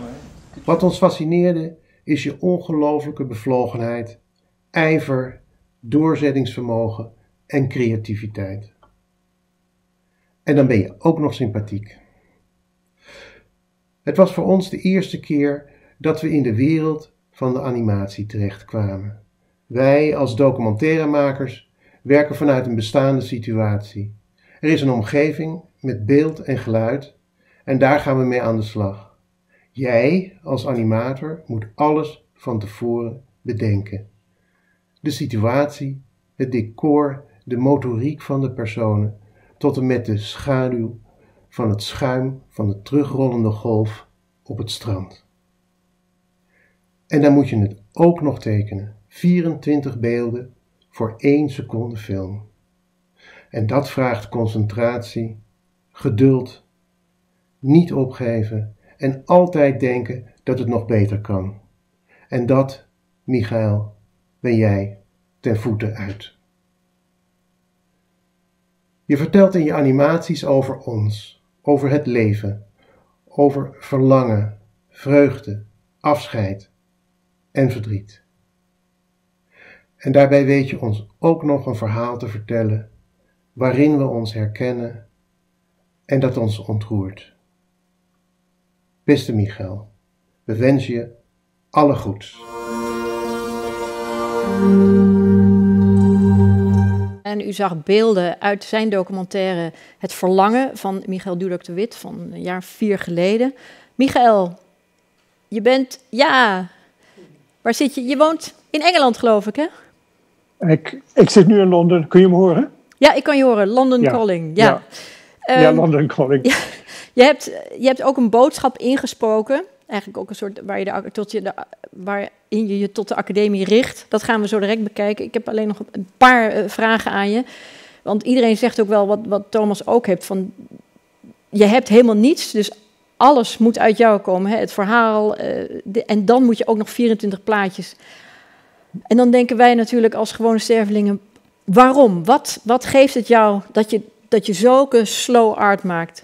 [SPEAKER 22] Wat ons fascineerde is je ongelooflijke bevlogenheid, ijver doorzettingsvermogen en creativiteit. En dan ben je ook nog sympathiek. Het was voor ons de eerste keer dat we in de wereld van de animatie terechtkwamen. Wij als documentairemakers werken vanuit een bestaande situatie. Er is een omgeving met beeld en geluid en daar gaan we mee aan de slag. Jij als animator moet alles van tevoren bedenken. De situatie, het decor, de motoriek van de personen, tot en met de schaduw van het schuim van de terugrollende golf op het strand. En dan moet je het ook nog tekenen. vierentwintig beelden voor één seconde film. En dat vraagt concentratie, geduld, niet opgeven en altijd denken dat het nog beter kan. En dat, Michael, ben jij ten voeten uit. Je vertelt in je animaties over ons, over het leven, over verlangen, vreugde, afscheid en verdriet. En daarbij weet je ons ook nog een verhaal te vertellen waarin we ons herkennen en dat ons ontroert. Beste Michael, we wensen je alle goeds.
[SPEAKER 1] En u zag beelden uit zijn documentaire Het Verlangen van Michael Dudok de Wit van een jaar vier geleden. Michael, je bent, ja, waar zit je? Je woont in Engeland, geloof ik, hè?
[SPEAKER 21] Ik, ik zit nu in Londen. Kun je me horen?
[SPEAKER 1] Ja, ik kan je horen. London
[SPEAKER 21] ja.
[SPEAKER 1] Calling. Ja,
[SPEAKER 21] ja. ja
[SPEAKER 1] um,
[SPEAKER 21] London Calling.
[SPEAKER 1] Ja, je, hebt, je hebt ook een boodschap ingesproken. Eigenlijk ook een soort waar je de, tot je de, waarin je je tot de academie richt. Dat gaan we zo direct bekijken. Ik heb alleen nog een paar uh, vragen aan je. Want iedereen zegt ook wel wat, wat Thomas ook heeft. Van, je hebt helemaal niets, dus alles moet uit jou komen. Hè? Het verhaal. Uh, de, en dan moet je ook nog vierentwintig plaatjes. En dan denken wij natuurlijk als gewone stervelingen, waarom? Wat, wat geeft het jou dat je, dat je zulke slow art maakt?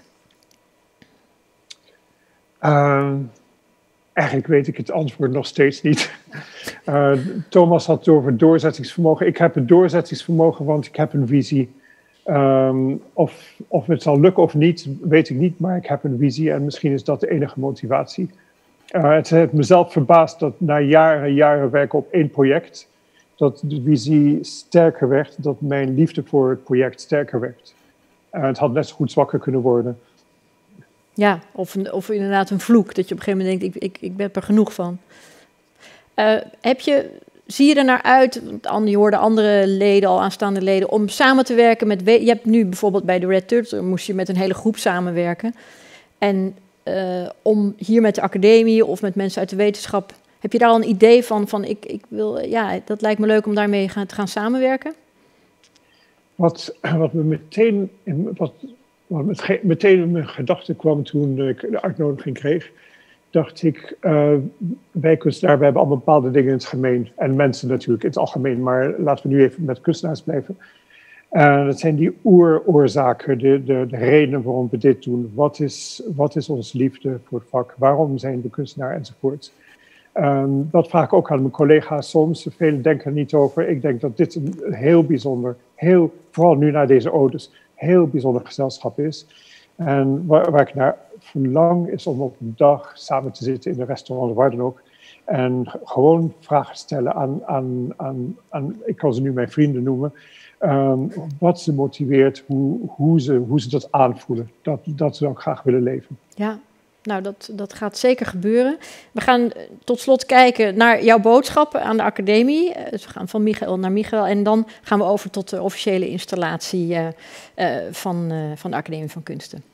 [SPEAKER 21] Uh, eigenlijk weet ik het antwoord nog steeds niet. Uh, Thomas had het over doorzettingsvermogen. Ik heb het doorzettingsvermogen, want ik heb een visie. Um, of, of het zal lukken of niet, weet ik niet, maar ik heb een visie en misschien is dat de enige motivatie. Uh, het heeft mezelf verbaasd dat na jaren en jaren werken op één project, dat de visie sterker werd, dat mijn liefde voor het project sterker werd. Uh, het had net zo goed zwakker kunnen worden.
[SPEAKER 1] Ja, of, een, of inderdaad een vloek, dat je op een gegeven moment denkt, ik, ik, ik ben er genoeg van. Uh, heb je, zie je er naar uit, want je hoorde andere leden, al aanstaande leden, om samen te werken met, je hebt nu bijvoorbeeld bij de Red Turtle, moest je met een hele groep samenwerken. En uh, om hier met de academie of met mensen uit de wetenschap, heb je daar al een idee van, van ik, ik wil, ja, dat lijkt me leuk om daarmee gaan, te gaan samenwerken?
[SPEAKER 21] Wat, wat me meteen, wat, wat meteen in mijn gedachten kwam toen ik de uitnodiging kreeg, dacht ik, uh, wij kunstenaars, we hebben allemaal bepaalde dingen in het gemeen. En mensen natuurlijk in het algemeen, maar laten we nu even met kunstenaars blijven. Uh, dat zijn die oeroorzaken, de, de, de redenen waarom we dit doen. Wat is, wat is onze liefde voor het vak? Waarom zijn we kunstenaar enzovoort? Um, dat vraag ik ook aan mijn collega's soms. Velen denken er niet over. Ik denk dat dit een heel bijzonder, heel, vooral nu na deze odes, heel bijzonder gezelschap is. En waar, waar ik naar verlang is om op een dag samen te zitten in een restaurant of waar dan ook. En gewoon vragen stellen aan, aan, aan, aan ik kan ze nu mijn vrienden noemen. Um, wat ze motiveert, hoe, hoe, ze, hoe ze dat aanvoelen. Dat, dat ze ook graag willen leven.
[SPEAKER 1] Ja, nou dat, dat gaat zeker gebeuren. We gaan tot slot kijken naar jouw boodschappen aan de academie. Dus we gaan van Michael naar Michael en dan gaan we over tot de officiële installatie uh, uh, van, uh, van de Academie van Kunsten.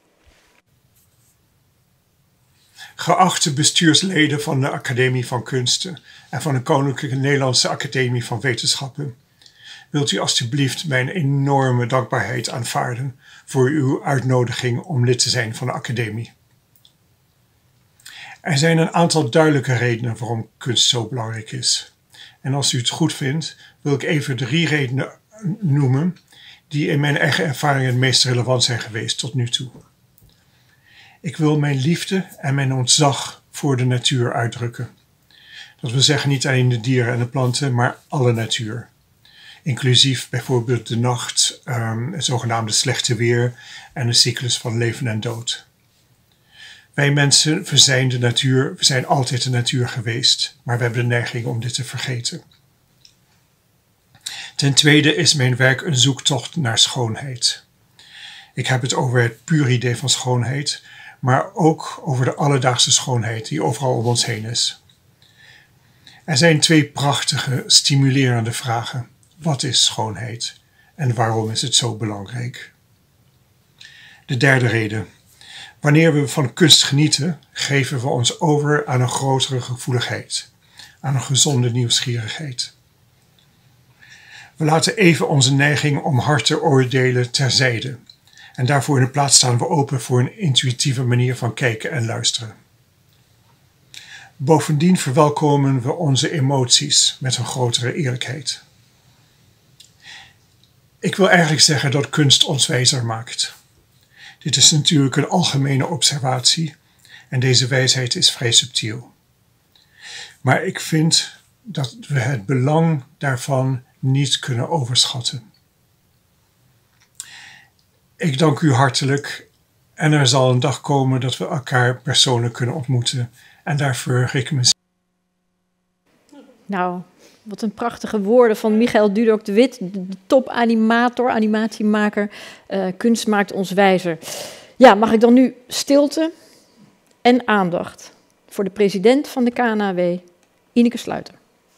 [SPEAKER 21] Geachte bestuursleden van de Academie van Kunsten en van de Koninklijke Nederlandse Academie van Wetenschappen, wilt u alstublieft mijn enorme dankbaarheid aanvaarden voor uw uitnodiging om lid te zijn van de Academie. Er zijn een aantal duidelijke redenen waarom kunst zo belangrijk is. En als u het goed vindt, wil ik even drie redenen noemen die in mijn eigen ervaring het meest relevant zijn geweest tot nu toe. Ik wil mijn liefde en mijn ontzag voor de natuur uitdrukken. Dat wil zeggen niet alleen de dieren en de planten, maar alle natuur. inclusief bijvoorbeeld de nacht, um, het zogenaamde slechte weer en de cyclus van leven en dood. Wij mensen we zijn de natuur, we zijn altijd de natuur geweest, maar we hebben de neiging om dit te vergeten. Ten tweede is mijn werk een zoektocht naar schoonheid. Ik heb het over het pure idee van schoonheid, maar ook over de alledaagse schoonheid die overal om ons heen is. Er zijn twee prachtige, stimulerende vragen. Wat is schoonheid en waarom is het zo belangrijk? De derde reden. Wanneer we van kunst genieten, geven we ons over aan een grotere gevoeligheid, aan een gezonde nieuwsgierigheid. We laten even onze neiging om hard te oordelen terzijde en daarvoor in de plaats staan we open voor een intuïtieve manier van kijken en luisteren. Bovendien verwelkomen we onze emoties met een grotere eerlijkheid. Ik wil eigenlijk zeggen dat kunst ons wijzer maakt. Dit is natuurlijk een algemene observatie en deze wijsheid is vrij subtiel. Maar ik vind dat we het belang daarvan niet kunnen overschatten. Ik dank u hartelijk en er zal een dag komen dat we elkaar persoonlijk kunnen ontmoeten en daarvoor ik me.
[SPEAKER 1] Nou, wat een prachtige woorden van Michael Dudok de Wit, de topanimator, animatiemaker. Uh, kunst maakt ons wijzer. Ja, mag ik dan nu stilte en aandacht voor de president van de K N A W, Ineke Sluiter.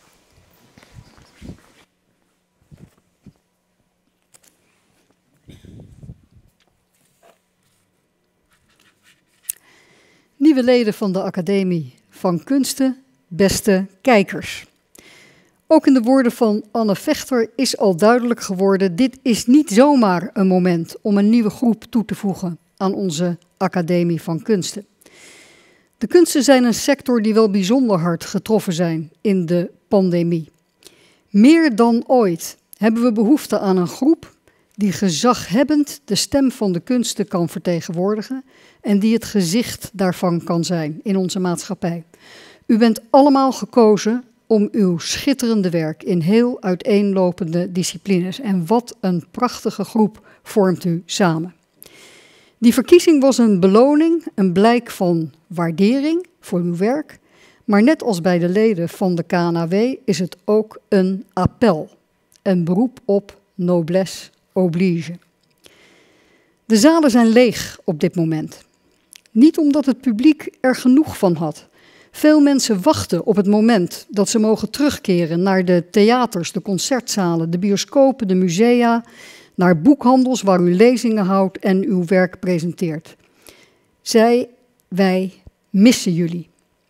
[SPEAKER 2] Nieuwe leden van de Academie van Kunsten, beste kijkers. Ook in de woorden van Anne Vechter is al duidelijk geworden, dit is niet zomaar een moment om een nieuwe groep toe te voegen aan onze Academie van Kunsten. De kunsten zijn een sector die wel bijzonder hard getroffen zijn in de pandemie. Meer dan ooit hebben we behoefte aan een groep die gezaghebbend de stem van de kunsten kan vertegenwoordigen en die het gezicht daarvan kan zijn in onze maatschappij. U bent allemaal gekozen om uw schitterende werk in heel uiteenlopende disciplines. En wat een prachtige groep vormt u samen. Die verkiezing was een beloning, een blijk van waardering voor uw werk. Maar net als bij de leden van de K N A W is het ook een appel. Een beroep op noblesse oblige. De zalen zijn leeg op dit moment. Niet omdat het publiek er genoeg van had. Veel mensen wachten op het moment dat ze mogen terugkeren naar de theaters, de concertzalen, de bioscopen, de musea, naar boekhandels waar u lezingen houdt en uw werk presenteert. Zij, wij missen jullie.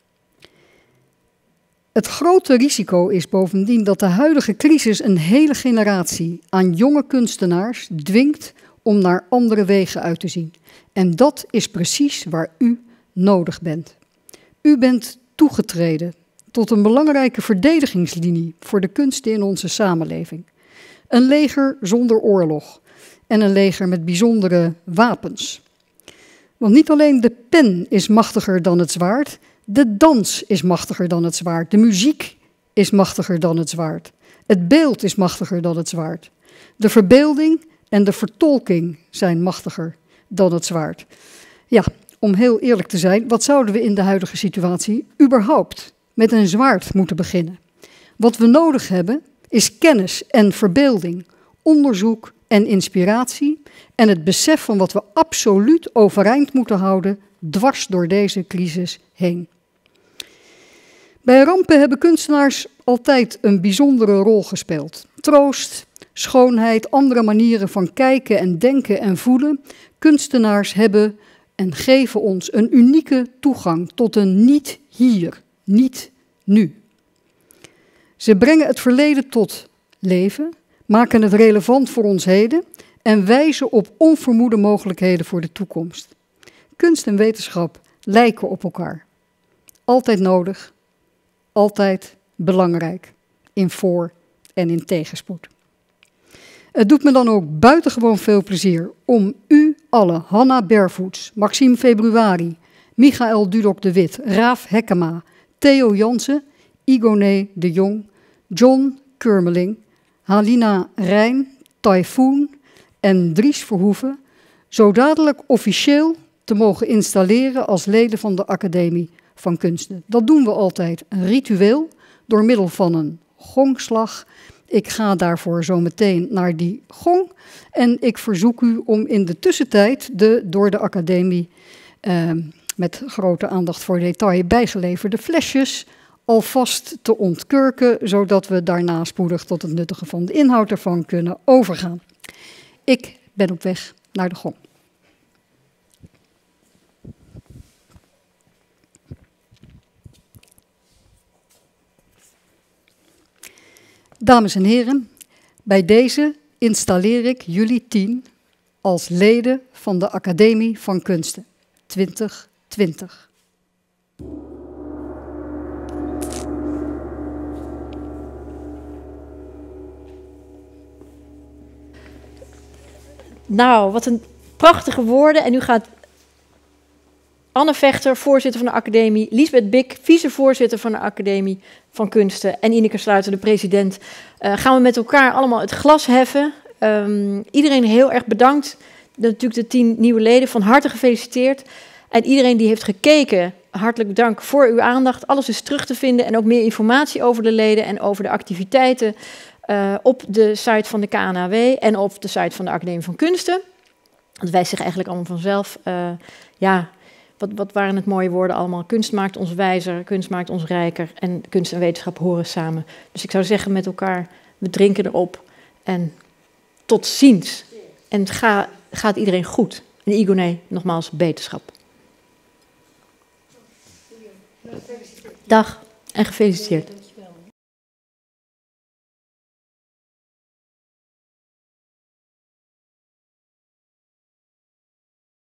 [SPEAKER 2] Het grote risico is bovendien dat de huidige crisis een hele generatie aan jonge kunstenaars dwingt om naar andere wegen uit te zien. En dat is precies waar u nodig bent. U bent toegetreden tot een belangrijke verdedigingslinie voor de kunsten in onze samenleving. Een leger zonder oorlog en een leger met bijzondere wapens. Want niet alleen de pen is machtiger dan het zwaard, de dans is machtiger dan het zwaard, de muziek is machtiger dan het zwaard, het beeld is machtiger dan het zwaard, de verbeelding en de vertolking zijn machtiger dan het zwaard. Ja, om heel eerlijk te zijn, wat zouden we in de huidige situatie überhaupt met een zwaard moeten beginnen? Wat we nodig hebben is kennis en verbeelding, onderzoek en inspiratie en het besef van wat we absoluut overeind moeten houden dwars door deze crisis heen. Bij rampen hebben kunstenaars altijd een bijzondere rol gespeeld. Troost, schoonheid, andere manieren van kijken en denken en voelen. Kunstenaars hebben en geven ons een unieke toegang tot een niet hier, niet nu. Ze brengen het verleden tot leven, maken het relevant voor ons heden en wijzen op onvermoede mogelijkheden voor de toekomst. Kunst en wetenschap lijken op elkaar. Altijd nodig, altijd belangrijk, in voor- en in tegenspoed. Het doet me dan ook buitengewoon veel plezier om u allen, Hanna Bervoets, Maxime Februari, Michael Dudok de Wit, Raaf Hekkema, Theo Jansen, Igoné de Jong, John Kurmeling, Halina Rijn, Typhoon en Dries Verhoeven zo dadelijk officieel te mogen installeren als leden van de Academie van Kunsten. Dat doen we altijd ritueel door middel van een gongslag. Ik ga daarvoor zo meteen naar die gong en ik verzoek u om in de tussentijd de door de Academie eh, met grote aandacht voor detail bijgeleverde flesjes alvast te ontkurken, zodat we daarna spoedig tot het nuttigen van de inhoud ervan kunnen overgaan. Ik ben op weg naar de gong. Dames en heren, bij deze installeer ik jullie tien als leden van de Academie van Kunsten twintig twintig.
[SPEAKER 1] Nou, wat een prachtige woorden. En nu gaat Anne Vechter, voorzitter van de Academie, Liesbeth Bik, vicevoorzitter van de Academie van Kunsten en Ineke Sluiter, de president, uh, gaan we met elkaar allemaal het glas heffen. Um, iedereen heel erg bedankt. De, natuurlijk de tien nieuwe leden, van harte gefeliciteerd. En iedereen die heeft gekeken, hartelijk dank voor uw aandacht. Alles is terug te vinden en ook meer informatie over de leden en over de activiteiten uh, op de site van de K N A W en op de site van de Academie van Kunsten. Dat wijst zich eigenlijk allemaal vanzelf. Uh, ja, wat, wat waren het mooie woorden allemaal? Kunst maakt ons wijzer, kunst maakt ons rijker en kunst en wetenschap horen samen. Dus ik zou zeggen met elkaar, we drinken erop en tot ziens. En het ga, gaat iedereen goed. En Igoné, nogmaals, beterschap. Dag en gefeliciteerd.